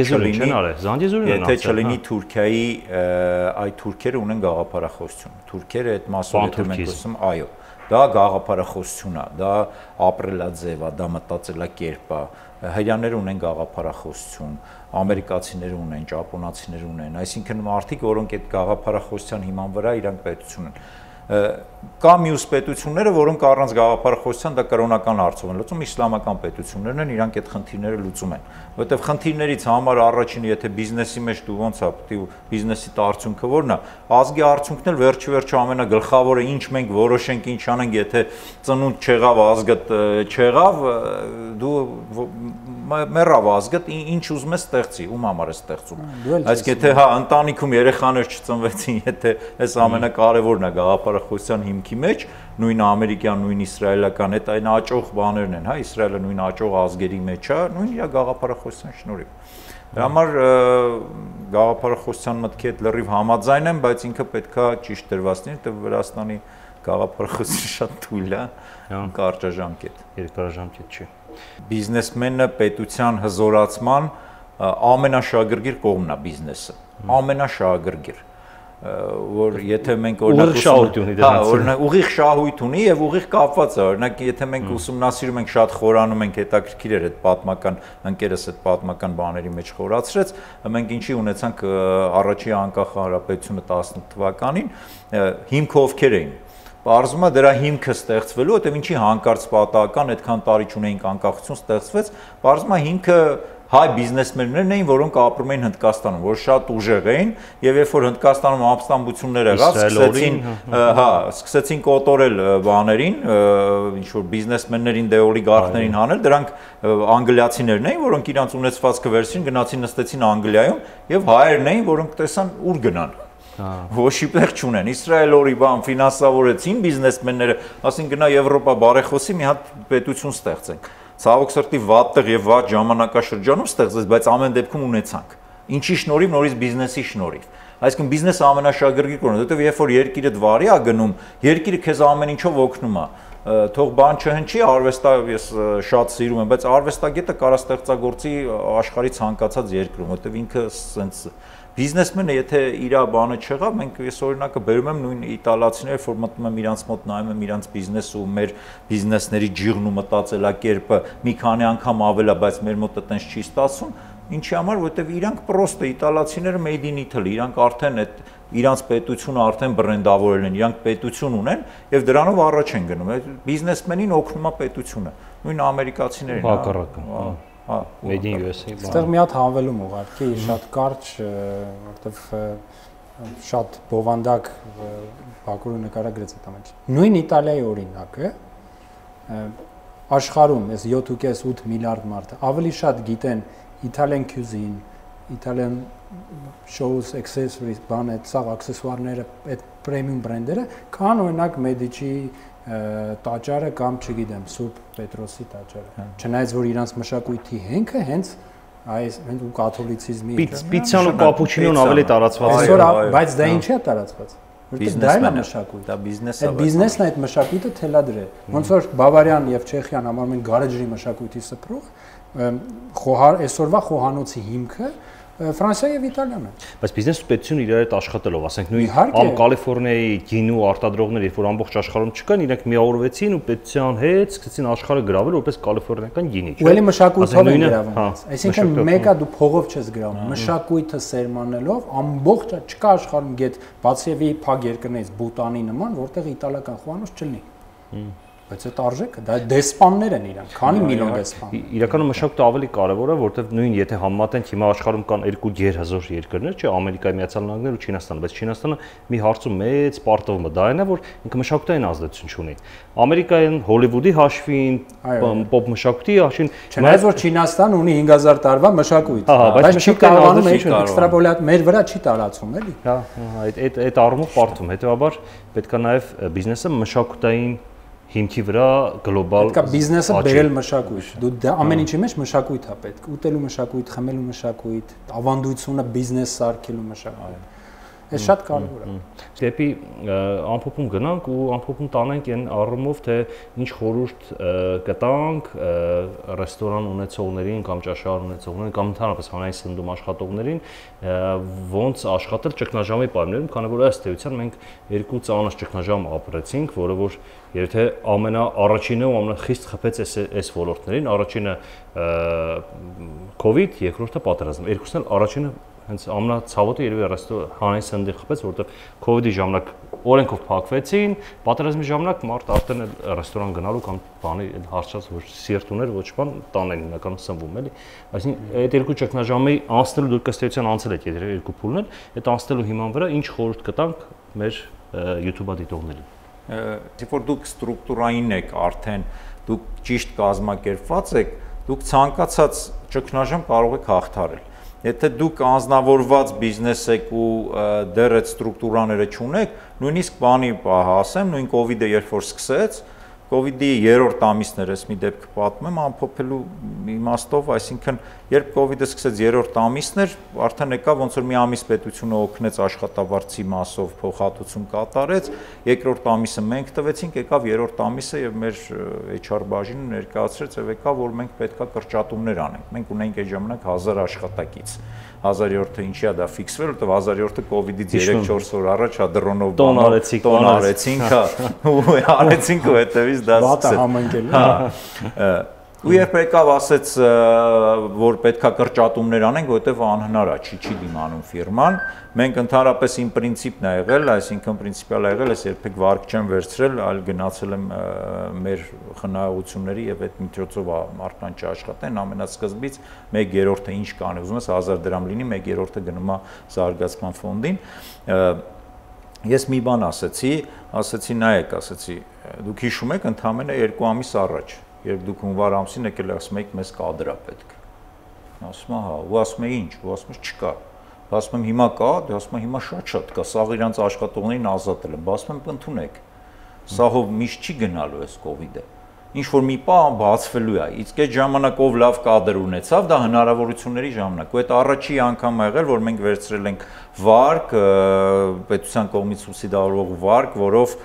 եթե չլինի Թուրքիայի, այդ թուրքերը ունեն գաղափարախոսություն։ Թուրքերը այդ մասով եթե մենք ասում, այո, դա գաղափարախոսություն է, դա ապրելաձև է, դա մտածելակերպ է, հրյաները ունեն գաղափարախոսություն, ամերիկացիները ունեն, ճապոնացիները ունեն, այսինքն մարդիկ, որոնք այդ գաղափարախոսության հիման վրա իրանք պետություն են։ Կա մյուս պետությունները, որոնք առանց գաղափարախոսության դա կրոնական հարցով են լուծում, իսլամական պետություններն են, իրանք այդ խնդիրները լուծում են։ Որովհետև խնդիրներից համար առաջինը, եթե բիզնեսի մեջ դու ոնց է, բիզնեսի արդյունքը որն է, ազգի արդյունքն էլ վերջի ամենագլխավորը, ինչ մենք որոշենք, ինչ անենք, եթե ծնունդ չեղավ, ազգը չեղավ, դու մեռավ ազգը, ինչ ուզում ես ստեղծի, ում համար է ստեղծում։ Այսինքն եթե հա ընտանիքում երեխաներ չծնվեցին, եթե այս ամենակարևորն է գաղափարախոսության հիմքի մեջ, նույն ամերիկյան, նույն իսրայելական, այդ այն աճող բաներն են, հա, Իսրայելը նույն աճող ազգերի մեջ է, նույն իր գաղափարախոսության շնորհիվ։ Դրա համար գաղափարախոսության մտքի հետ լրիվ համաձայն եմ, բայց ինքը պետքա ճիշտ դրված լինի, որտեղ Վրաստանի գաղափարախոսությունը շատ թույլ է, կարճաժամկետ։ Երկարաժամկետ չի։ Բիզնեսմենը պետության հզորացման ամենաշահագրգիռ կողմն է բիզնեսը, ամենաշահագրգիռ, որ եթե մենք օրինակ ուղիղ շահույթ ունի եւ ուղիղ կապված է, օրինակ եթե մենք ուսումնասիրում ենք, շատ խորանում ենք, հետաքրքիր էր այդ պատմական ընկերս այդ պատմական բաների մեջ խորացրեց, մենք ինչի ունեցանք առաջի անկախ հանրապետությունը 18 թվականին, հիմքը ովքեր էին։ Պարզվում է դրա հիմքը ստեղծվելու, որտեղ ինչի հանկարծ պատահական այդքան տարի չունեինք անկախություն ստեղծվեց, պարզվում է հիմքը հայ բիզնեսմեններն էին, որոնք ապրում էին Հնդկաստանում, որ շատ ուժեղ էին, եւ երբ որ Հնդկաստանում ապստամբություններ եղավ, սկսեցին կոտորել բաներին, ինչ որ բիզնեսմեններին, դե օլիգարխներին հանել, դրանք անգլիացիներն էին, որոնք իրանց ունեցվածքը վերցրին, գնացին նստեցին Անգլիայում, եւ հայերն էին, որոնք տեսան ուր գնան։ Ոչի տեղ չունեն, Իսրայել օրի բան ֆինանսավորեցին բիզնեսմենները, ասին գնա Եվրոպա բարեխոսի մի հատ պետություն ստեղծենք։ Ցավոք սրտի վատ տեղ եւ վատ ժամանակաշրջանում ստեղծեց, բայց ամեն դեպքում ունեցանք։ Ինչի շնորհիվ, նորից բիզնեսի շնորհիվ։ Այսինքն բիզնեսը ամենաշահագրգիռ կողմն է, որովհետեւ երբ որ երկիրը դվարի է գնում, երկիրը քեզ ամեն ինչով օգնում է։ Թող բան չհնչի, արվեստը ես շատ սիրում եմ, բայց արվեստագետը կարա ստեղծագործի աշխարհի ցանկացած երկրում, որովհետեւ ինքը սենց բիզնեսմենը եթե իր բանը չեղավ, մենք ես օրինակը բերում եմ նույն իտալացիները, որ մտնում եմ իրանց մոտ նայում եմ իրանց բիզնեսը ու մեր բիզնեսների ջիղն ու մտածելակերպը մի քանի անգամ ավել է, բայց մեր մոտ այտենց չի ստացվում, ինչի համար, որովհետև իրանք պրոստը իտալացիները made in Italy, իրանք արդեն այդ իրանց պետությունը արդեն բրենդավորել են, իրանք պետություն ունեն եւ դրանով առաջ են գնում։ Այդ բիզնեսմենին օգնում է պետությունը, նույն ամերիկացիներին։ Հակառակը։ Հա, made in USA։ Այստեղ մի հատ հանվելում ուղղակի շատ կարճ, որտեվ շատ բովանդակ Բաքուրը նկարագրեց այդ ամենը։ Նույն Իտալիայի օրինակը աշխարհում այս 7.8 միլիարդ մարդ ավելի շատ գիտեն Italian cuisine, Italian shows, accessories, բան այդ սաղ աքսեսուարները, այդ պրեմիում բրենդերը, քան օրինակ Medici տաճարը կամ չգիտեմ Սուրբ Պետրոսի տաճարը։ Չնայած որ իրանց մշակույթի հենքը հենց այս հենց ու կաթոլիցիզմի պիցցան ու կապուչինոն ավելի տարածված է։ Բայց դա ինչի է տարածված։ Որտեղ դա է մշակույթ։ Դա բիզնեսը։ Այդ բիզնեսն է այդ մշակույթը թելադրել։ Ոնց որ Բավարիան եւ Չեխիան համարում են գարեջրի մշակույթի սփռող, այսօրվա խոհանոցի հիմքը Ֆրանսիա եւ Իտալիան է։ Բայց բիզնես պետությունը իրար հետ աշխատելով, ասենք նույն Իհարկե։ Կալիֆոռնիայի գինու արտադրողները, երբ որ ամբողջ աշխարհում չկան, իրենք միավորվեցին ու պետության հետ սկսեցին աշխարհը գրավել որպես կալիֆոռնիական գինի, չէ՞։ Ու էլի մշակույթով են գրավում։ հա, Այսինքն մեկը դու փողով չես գրավում, մշակույթը սերմանելով ամբողջ չկա աշխարհում գետ բացի եւ փակ երկրներից Բուտանի նման, որտեղ իտալական խոհանոց չլինի։ Բայց այդ արժեքը դա դեսպաններ են իրանք, քանի միլիոն դեսպան։ Իրականում մշակույթը ավելի կարևոր է, որովհետև նույն եթե համեմատենք հիմա աշխարհում կան երկու գերհզոր երկրներ, չէ, Ամերիկայի Միացյալ Նահանգները ու Չինաստանը, բայց Չինաստանը մի հարցում մեծ պարտավորում է, դա այն է, որ ինքը մշակութային ազդեցություն ունի։ Ամերիկայում Հոլիվուդի հաշվին, պոպ մշակույթի հաշվին, չնայած որ Չինաստանը ունի 5000 տարվա մշակույթ, բայց չի կարողանում էքստրապոլատ մեր վրա չի տարածում, էլի։ Հա, այդ առումով պարտվում, հետեւաբար պետք է նաև բիզնեսը մշակութային հիմքի վրա գլոբալ պետք է բիզնեսը բերել մշակույթ։ Դու դա ամեն ինչի մեջ մշակույթ է պետք։ Ուտելու մշակույթ, խմելու մշակույթ, ավանդույթությունը բիզնես սարքելու մշակույթ։ Այս շատ կարևոր է։ Դեպի ամփոփում գնանք ու ամփոփում տանենք այն առումով, թե ինչ խորհուրդ կտանք ռեստորան ունեցողներին կամ ճաշարան ունեցողներին կամ ընդհանրապես հանրային սննդում աշխատողներին, ոնց աշխատել ճգնաժամի պայմաններում, քանի որ ըստ էության մենք երկու ծանր ճգնաժամ ապրեցինք, որը որ եթե ամենաառաջինը ու ամենախիստ խփեց այս ոլորտներին, առաջինը COVID, երկրորդը պատերազմ։ Երկուսն էլ առաջինը հենց ամենացավոտը երևի հանրային սննդի խփեց, որովհետև COVID-ի ժամանակ օրենքով փակվեցին, պատերազմի ժամանակ մարդ արդեն ռեստորան գնալու կամ բանի հարցած ոչ սիրտ ուներ, ոչ բան տան են հիմնականում սնվում, էլի։ Այսինքն այդ երկու ճգնաժամի անցնելու դուք ըստ էության անցել եք երկու փուլն էլ, այդ անցնելու հիման վրա ինչ խորհուրդ կտանք մեր YouTube-ա դիտողներին։ Երբ որ դուք ստրուկտուրային եք, արդեն դուք ճիշտ կազմակերպված եք, դուք ցանկացած ճգնաժամ կարող եք հաղթարել։ Եթե դուք անձնավորված բիզնես եք ու դեռ այդ ստրուկտուրաները չունեք, նույնիսկ բանի ասեմ, նույն COVID-ը երբ որ սկսեց, COVID-ի երրորդ ամիսներ, ես մի դեպք պատմեմ, ամփոփելու իմաստով, այսինքն երբ COVID-ը սկսեց երրորդ ամիսներ, արդեն եկավ ոնց որ մի ամիս պետությունը օգնեց աշխատավարձի մասով փոխհատուցում կատարեց, երկրորդ ամիսը մենք տվեցինք, եկավ երրորդ ամիսը եւ մեր HR բաժինը ներկայացրեց եւ եկավ որ մենք պետքա կրճատումներ անենք։ Մենք ունենք այդ ժամանակ 1000 աշխատակից։ 1000-ը ինչի է դա ֆիքսվել, որտեղ 1000-ը COVID-ից 3-4 օր առաջ հա դրոնով տոն արեցինք, հա, ու արեցինք ու հետևից դա սկսեց։ Ու երբ եկավ ասեց, որ պետքա կրճատումներ անենք, որտեղ անհնար է, չի դիմանում ֆիրման, մենք ընդհանրապես իմ պրինցիպն է եղել, այսինքն պրինցիպիալ է եղել, ես երբեք վարկ չեմ վերցրել, այլ գնացել եմ մեր խնայողությունների եւ այդ միջոցով մարդկանց չաշխատեն, ամենասկզբից 1/3-ը ինչ կանի, ուզում ես 1000 դրամ լինի, 1/3-ը գնում է զարգացման ֆոնդին։ Ես մի բան ասեցի նայեք, ասեցի, դուք հիշում եք ընդամենը 2 ամիս առաջ երբ դուք հունվար ամսին եկել ասում եք մեզ կադր է պետք։ Ասում եմ հա, ու ասում եմ ինչ, ու ասում եմ չկա։ Ասում եմ հիմա կա, դե ասում եմ հիմա շատ կա, սաղ իրանց աշխատողներին ազատել եմ, ասում եմ ընդունեք։ Սաղով միշտ չի գնալու այս COVID-ը։ Ինչ որ մի բան բացվելու է, իսկ այդ ժամանակով լավ կադր ունեցավ, դա հնարավորությունների ժամանակ։ Ու այդ առաջի անգամ ա եղել, որ մենք վերցրել ենք վարկ, պետության կողմից սուբսիդավորվող վարկ, որով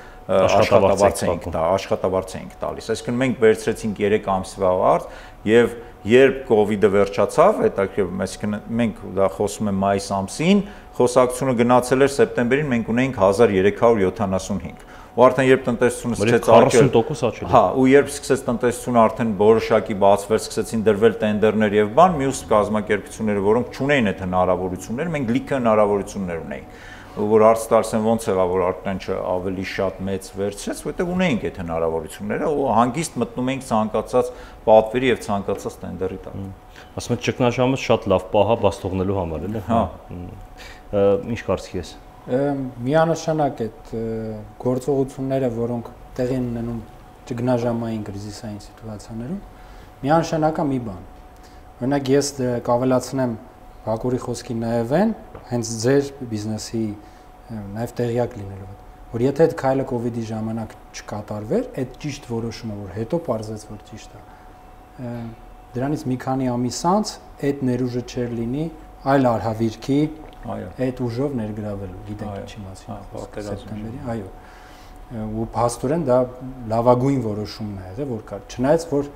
աշխատավարձ էինք տալիս։ Այսինքն մենք վերցրեցինք 3 ամսվա վարձ եւ երբ COVID-ը վերջացավ, այսինքն մենք դա խոսում եմ մայիս ամսին, խոսակցությունը գնացել էր սեպտեմբերին, մենք ունեինք 1375։ Ու արդեն երբ տնտեսությունը սկսեց աճել 40% աճել։ Հա, ու երբ սկսեց տնտեսությունը արդեն որոշակի բացվել, սկսեցին դրվել տենդերներ եւ բան, մյուս կազմակերպությունները, որոնք չունեին այդ հնարավորությունները, մենք լիքը հնարավորություններ ունեինք։ Որ հարց տալսեն ոնց եղավ որ արտանչը ավելի շատ մեծ վերցրեց, որտեղ ունեինք այդ հնարավորությունները ու հանգիստ մտնում էինք ցանկացած պատվերի եւ ցանկացած տենդերի տակ։ Ասում եմ ճգնաժամը շատ լավ պահ է բաց թողնելու համար, էլի։ Հա։ Ինչ կարծիք ես։ Միանշանակ այդ գործողությունները, որոնք տեղի են ունենում ճգնաժամային կրիզիսային սիտուացիաներում, միանշանակ է մի բան։ Օրինակ ես կավելացնեմ Բակուրի խոսքի նաև հենց ձեր բիզնեսի նաև տեղյակ լինելով, որ եթե այդ քայլը COVID-ի ժամանակ չկատարվեր, այդ ճիշտ որոշումը, որ հետո պարզեց, որ ճիշտ է, դրանից մի քանի ամիս անց այդ ներուժը չէր լինի այլ արհավիրքի այդ ուժով ներգրավելու, գիտեք ինչի մասին սեպտեմբերի, այո, ու փաստորեն դա լավագույն որոշումն է եղել, որ կար, չնայած որ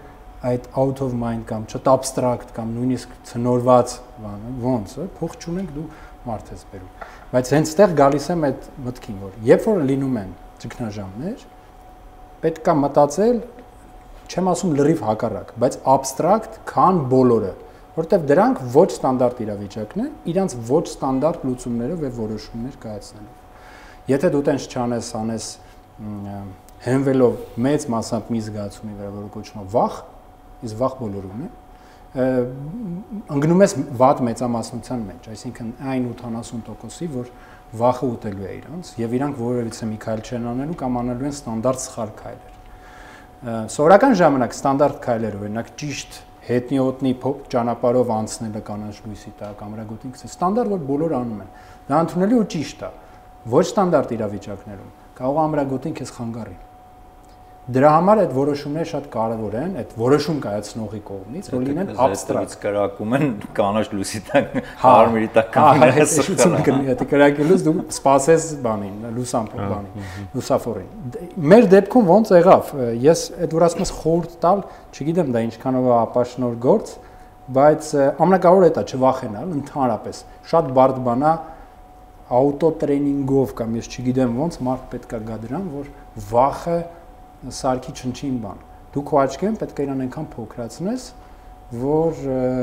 այդ out of mind կամ չտ abstract կամ նույնիսկ ցնորված բանը ոնց է փող չունենք դու մարդ ես բերում բայց հենց այդտեղ գալիս եմ այդ մտքին որ երբ որ լինում են ճգնաժամներ պետք է մտածել չեմ ասում լրիվ հակառակ բայց abstract քան բոլորը որտեվ դրանք ոչ ստանդարտ իրավիճակն են իրանց ոչ ստանդարտ լուծումներով եւ որոշումներ կայացնելով եթե դու տենց չանես անես հենվելով մեծ մասամբ մի զգացումի վրա որը կոչվում է վախ իսկ վախ բոլորում է ընկնում ես վատ մեծամասնության մեջ այսինքն այն 80%-ի որ վախը ուտելու է իրանց եւ իրանք որևիցե մի քայլ չեն անելու կամ անելու են ստանդարտ սխալ քայլեր սովորական ժամանակ ստանդարտ քայլերը օրինակ ճիշտ հետնիոտնի ճանապարհով անցնելը կանաչ լույսի տակ ամրագոտին ստանդարտ որ բոլորը անում են դա ընդունելի ու ճիշտ է ոչ ստանդարտ իրավիճակներում կարող է ամրագոտին քեզ խանգարի դրա համար այդ որոշումները շատ կարևոր են այդ որոշում կայացնողի կողմից որ լինեն abstract կրակում են կանաչ լույսի տակ կարմիրի տակ դա կրակելուց դու սպասես բանին լուսաֆորին մեր դեպքում ոնց եղավ ես այդ որ ասում ես խորտ տալ չգիտեմ դա ինչքանով է ապաշնոր գործ բայց ամենակարևորը դա չվախենալ ընդհանրապես շատ բարդ բան է auto training-ով կամ ես չգիտեմ ոնց մարդ պետք է գա դրան որ վախը սարքի չնչին բան դու քո աչքերն պետք է իրան այնքան փոքրացնես որ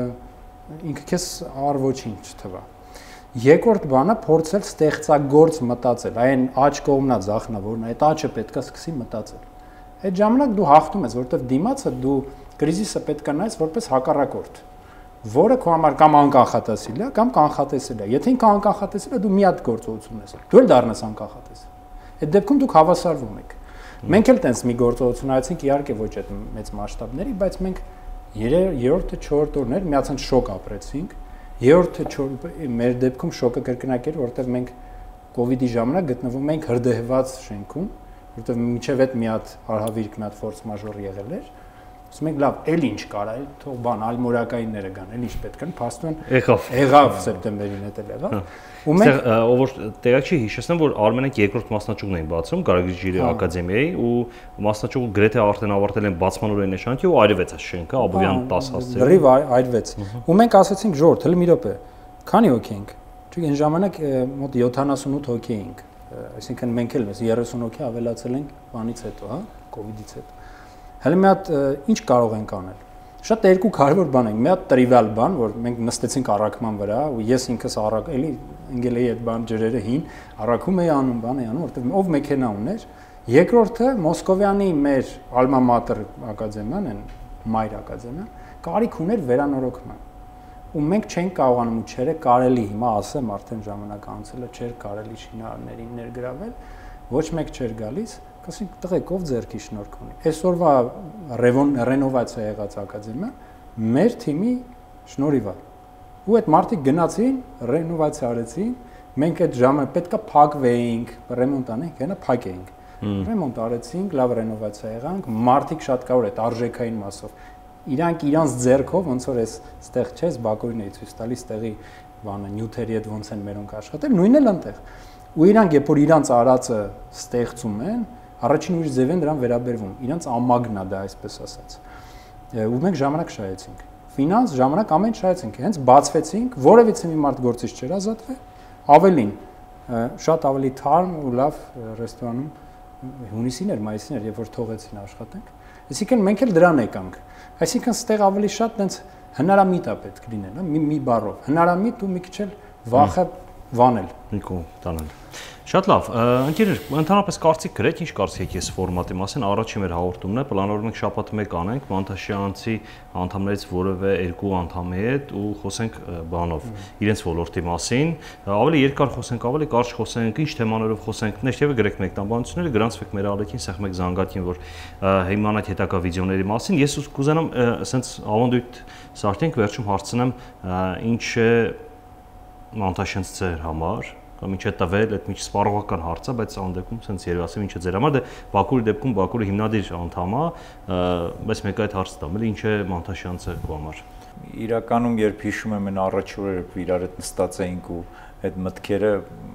ինքը քեզ առ ոչինչ չթվա երկրորդ բանը փորձել ստեղծագործ մտածել այն աչ կողմնա ձախնա որն է այդ աչը պետք է սկսի մտածել այդ ժամանակ դու հաղթում ես որովհետև դիմացը դու կրիզիսը պետք է նայես որպես հակառակորդ որը քո համար կամ անկանխատեսել է կամ կանխատեսել է եթե ինքը անկանխատեսել է դու մի հատ գործողություն ես դու էլ դառնաս անկանխատես այդ դեպքում դուք հավասարվում եք մենք էլ տենց մի գործողություն արեցինք իհարկե ոչ այդ մեծ մասշտաբների բայց մենք 3-րդ 4-րդ օրներ միացանք շոկ ապրեցինք 3-րդ մեր դեպքում շոկը կրկնակ էր որովհետև մենք կովիդի ժամանակ գտնվում էինք հրդեհված շենքում որովհետև մինչև այդ մի հատ արհավիրք մի հատ ֆորս մաժոր եղել էր ասում ենք լավ էլ ինչ կարա թող բան ալմորակայինները գան էլ ինչ պետք են փաստորեն եղավ սեպտեմբերին հետ էլ եղավ ու մենք ով որ տեղակ չի հիշեցնեմ որ Արմենենք երկրորդ մասնաճյուղն էին բացում Գարագիրի ակադեմիայի ու մասնաճյուղը գրեթե արդեն ավարտել են բացմանորեն նշանքի ու այրվեց այս շենքը Աբովյան 10 հասցեով լրիվ այրվեց ու մենք ասացինք ժողովուրդ հələ մի րոպե քանի հոգի ենք չէ՞ այն ժամանակ մոտ 78 հոգի էինք այսինքն մենք էլ 30 հոգի ավելացել ենք բանից հետո հա կովիդից հետո հələ մի հատ ինչ կարող ենք անել շատ երկու կարևոր բան են մի հատ տրիվիալ բան որ մենք նստեցինք առաքման վրա ու ես ինքս առակ էլի ընկել էի այդ բան ջրերը հին առաքում էի անում բան էի անում որտեղ ով մեքենա ուներ երկրորդը Մոսկովյանի մեր Alma Mater ակադեմիան են մայր ակադեմիան կարիք ուներ վերանորոգման ու մենք չենք կարողանում ու չէր կարելի հիմա ասեմ արդեն ժամանակ անցել է չէր կարելի շինարարներին ներգրավել ոչ մեկ չէր գալիս ասենք տղեկ ով ձերքի շնորհք ունի այսօրվա ռենովացիա եղած ակադեմիա մեր թիմի շնորհիվ է ու այդ մարդիկ գնացին ռենովացիա արեցին մենք այդ ժամը պետքա փակվեինք ռեմոնտ անենք հենա փակեինք ռեմոնտ արեցինք լավ ռենովացիա եղանք մարդիկ շատ կարող այդ արժեքային մասով իրանք իրանց ձեռքով ոնց որ այստեղ չես Բակոյին էի ցույց տալիս տեղի բանը նյութերի հետ ոնց են մերոնք աշխատել նույնն էլ այնտեղ ու իրանք երբ որ իրանց արածը ստեղծում են առաջին ուրիշ ձև են դրան վերաբերվում իրանց ամագն է դա այսպես ասած ու մենք ժամանակ շահեցինք ֆինանս ժամանակ ամեն շահեցինք հենց բացվեցինք որևիցե մի մարդ գործից չէր ազատվել ավելին շատ ավելի թարմ ու լավ ռեստորանում հունիսին էր մայիսին էր երբ որ թողեցին աշխատենք այսինքն մենք էլ դրան եկանք այսինքն ստեղ ավելի շատ տենց հնարամիտ է պետք լինել մի բառով հնարամիտ ու մի քիչ էլ վախը վանել նիկո տանել Շատ լավ, ընկերներ, ընդհանրապես կարծիք գրեք, ինչ կարծիք եք այս ֆորմատի մասին, առաջին մեր հաղորդումն է, պլանավորում ենք շաբաթը մեկ անենք, Մանթաշյանցի անդամներից որևէ երկու անդամի հետ ու խոսենք բանով, իրենց ոլորտի մասին, ավելի երկար խոսենք, ավելի կարճ խոսենք, ինչ թեմաներով խոսենք, ներքևը գրեք մեկնաբանությունները, գրանցվեք մեր ալեքին, սեղմեք զանգակին, որ հիմնանայք հետագա վիդեոների մասին։ Ես կուզենամ ասենց ավանդույթ սարքենք, վերջում հարցնեմ, ինչ է Մանթաշյանց ձեր համար կամ ինչ է տվել, այդ մի սպառողական հարց է, բայց անդեկում sense երևի ասեմ ինչ է ձեր համար, դե Բաքուրի դեպքում Բաքուրը հիմնադիր անդամ է, բայց մեկ այդ հարցը տամ, էլի ինչ է Մանթաշյանցը քո համար։ Իրականում երբ հիշում եմ այն առաջ օրերը իրար հետ նստած էինք ու այդ մտքերը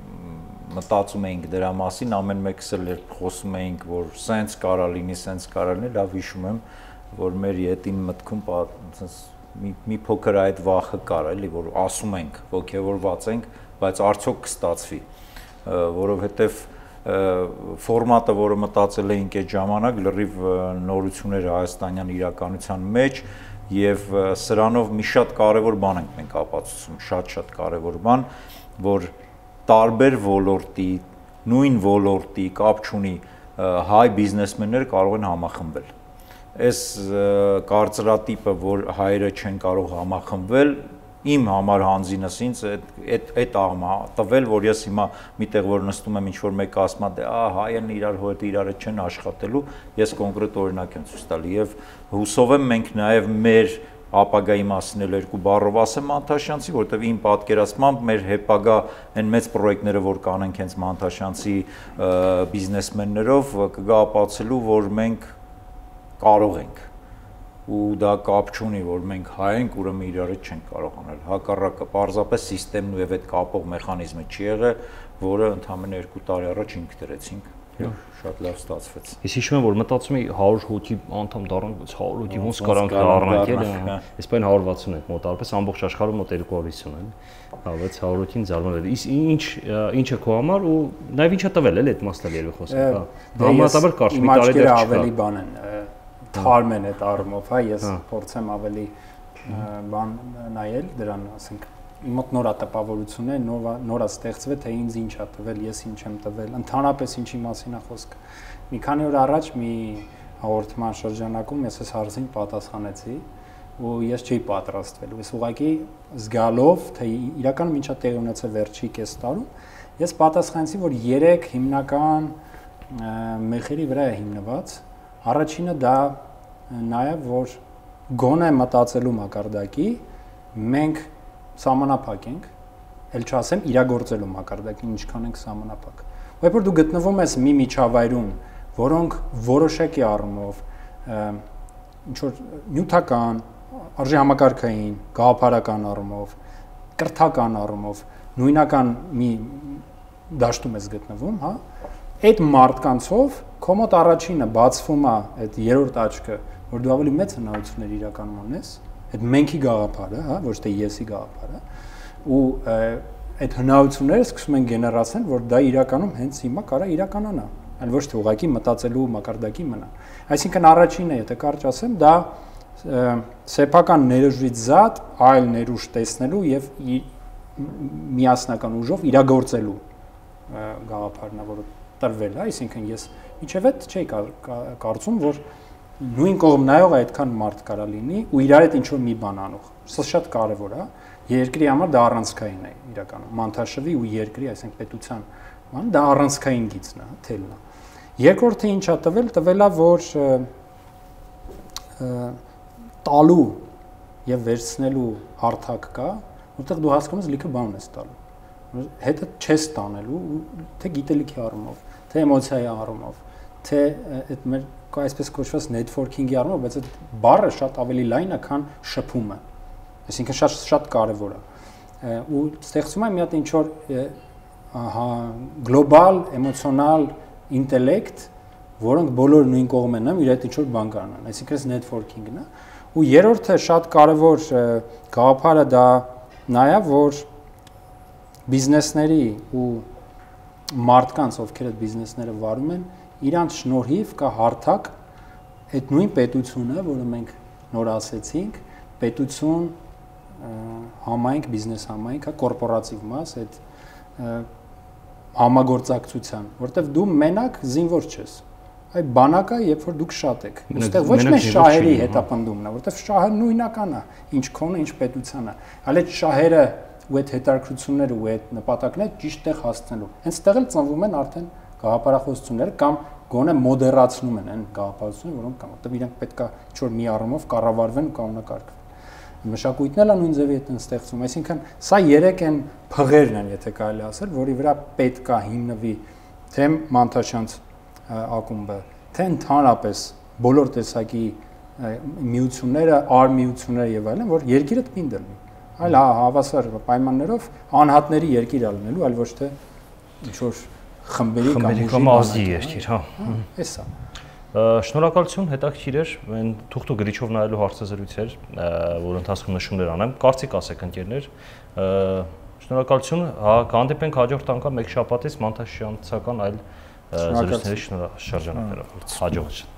մտածում էինք դրա մասին, ամեն մեկս էլ երբ խոսում էինք, որ sense կարա լինի, sense կարա լինի, լավ հիշում եմ, որ մեր յետին մտքում մի փոքր այդ վախը կար, էլի, որ ասում ենք, ոգևորված ենք, բայց արդյոք կստացվի, որովհետև ֆորմատը, որը մտածել էինք այդ ժամանակ, լրիվ նորություններ հայաստանյան իրականության մեջ եւ սրանով մի շատ կարեւոր բան ենք մենք ապացուցում, շատ կարեւոր բան, որ տարբեր ոլորտի, նույն ոլորտի կապ չունի հայ բիզնեսմենները կարող են համախմբվել։ Այս կարծրատիպը, որ հայերը չեն կարող համախմբվել, իմ համար հանձինս ինձ այդ տվել, որ ես հիմա միտեղ որ նստում եմ ինչ-որ մեկը ասում է, հայերն իրար հետ իրարը չեն աշխատելու, ես կոնկրետ օրինակ եմ ցույց տալի եւ հուսով եմ մենք նաեւ մեր ապագայի մասին էլ երկու բառով ասեմ Մանթաշյանցի, որովհետև իմ պատկերացմամբ մեր հետագա այն մեծ պրոյեկտները, որ կանենք հենց Մանթաշյանցի բիզնեսմեններով, կգա ապացուցելու, որ մենք կարող ենք ու դա կապ չունի, որ մենք հայ ենք, ուրեմն իրար հետ չենք կարող անել։ Հակառակը, պարզապես սիստեմն ու եւ այդ կապող մեխանիզմը չի եղել, որը ընդամենը 2 տարի առաջ ինք դրեցինք։ Շատ լավ ստացվեց։ Ես հիշում եմ, որ մտածում էի 100 հոգի անդամ դառնանք, 100 հոգի ոնց կարանք դառնանք, էլի։ Այս բան 160 ենք մոտարպես ամբողջ աշխարհում մոտ 250 են։ Հա, 600 հոգին զարմանալի։ Ինչը քո համար ու նաև ինչա տվել էլի այդ մասը երևի խոսքը, հա։ Համատաբար կարճ մի տարի դեռ չկա։ Ավելի բան են, թարմ են այդ առումով, հա, ես փորձեմ ավելի բան նայել դրան, ասենք մոտ նորա տպավորություն է, նորա ստեղծվել, թե ինձ ինչ է տվել, ես ինչ եմ տվել, ընդհանրապես ինչի մասին է խոսքը։ Մի քանի օր առաջ մի հաղորդման շրջանակում ես այս հարցին պատասխանեցի ու ես չէի պատրաստվել։ Ես ուղղակի զգալով, թե իրականում ինչա տեղի ունեցել վերջի կես տարում, ես պատասխանեցի, որ 3 հիմնական մեխերի վրա է հիմնված։ Առաջինը դա նաև որ գոնե մտածելու մակարդակի մենք սահմանափակ ենք, ել չասեմ իրագործելու մակարդակին ինչքան ենք սահմանափակ։ Երբ որ դու գտնվում ես մի միջավայրում, որոնք որոշակի առումով ինչ որ նյութական, արժեհամակարգային, գաղափարական առումով, կրթական առումով նույնական մի դաշտում ես գտնվում, հա, այդ մարդկանցով քո մոտ առաջինը բացվում է այդ երրորդ աչքը, որ դու ավելի մեծ հնարավորություններ իրականում ունես, այդ մենքի գաղափարը, հա, ոչ թե եսի գաղափարը, ու այդ հնարավորությունները սկսում են գեներացնել, որ դա իրականում հենց հիմա կարա իրականանա, այլ ոչ թե ուղղակի մտածելու մակարդակի մնա։ Այսինքն առաջինը, եթե կարճ ասեմ, դա սեփական ներուժից զատ այլ ներուժ տեսնելու եւ միասնական ուժով իրագործելու գաղափարն է, որը տրվել է, այսինքն ես իջև այդ չէի կարծում, որ նույն կողմ նայող այդքան մարդ կարա լինի ու իրար հետ ինչ-որ մի բան անող։ Սա շատ կարևոր է, երկրի համար դա առանցքային է իրականում, Մանթաշվի ու երկրի, այսինքն պետության բան, դա առանցքային գիծն է, թելն է։ Երկրորդը ինչա տվել է, որ տալու եւ վերցնելու հարթակ կա, որտեղ դու հասկանում ես լիքը բան ես տալու։ Հետը չես տանելու, թե գիտելիքի առումով, թե էմոցիայի առումով, թե այդ մեր այսպես կոչված networking-ի առումով, բայց այդ բառը շատ ավելի լայն է, քան շփումը։ Այսինքն շատ կարևոր է։ Ու ստեղծում է մի հատ ինչ-որ գլոբալ էմոցիոնալ ինտելեկտ, որոնք բոլորը նույն կողմ են, իր հետ ինչ-որ բան կանան։ Այսինքն այս networking-ն է։ Ու երրորդը շատ կարևոր գաղափարը դա նա է, որ բիզնեսների ու մարդկանց, ովքեր այդ բիզնեսները վարում են, իրանց շնորհիվ կա հարթակ այդ նույն պետությունը, որը մենք նոր ասեցինք, պետություն համայնք, բիզնես համայնք, կորպորատիվ մաս, այդ համագործակցության, որտեղ դու մենակ զինվոր չես։ Այդ բանակը, երբ որ դուք շատ եք։ Այստեղ ոչ միայն շահերի հետապնդումն է, որտեղ շահը նույնական է, ինչ քոնը, ինչ պետությանը, այլ այդ շահերը ու այդ հետաքրքրությունները ու այդ նպատակները ճիշտ տեղ հասցնելու։ Հենց այդտեղ էլ ծնվում են արդեն գաղափարախոսությունները կամ գոնե մոդերացնում են այն գաղափարությունները, որոնք կան, որտեղ իրենք պետքա ինչ-որ մի առումով կառավարվեն ու կանոնակարգվեն։ Մշակույթն էլ նույն ձևի հետ են ստեղծում, այսինքն սա 3 են փղերն են, եթե կարելի ասել, որի վրա պետքա հիմնվի թե Մանթաշյանց ակումբը, թե ընդհանրապես բոլոր տեսակի միությունները, արմիությունները եւ այլն, որ երկիրը տպին դրվի։ Այլ հավասար պայմաններով անհատների երկիր ալնելու, այլ ոչ թե ինչ որ խմբերի կամ ազգի երկիր, հա։ Էսա։ Շնորհակալություն, հետաքրքիր էր, այն թուղթու գրիչով նայելու հարցազրույց էր, որ ընթացքում նշումներ անեմ, կարծիք ասեք ընկերներ, շնորհակալություն, կհանդիպենք հաջորդ անգամ մեկ շաբաթից մանթաշյանցական այլ զրույցների շրջանակներով, հաջողություն։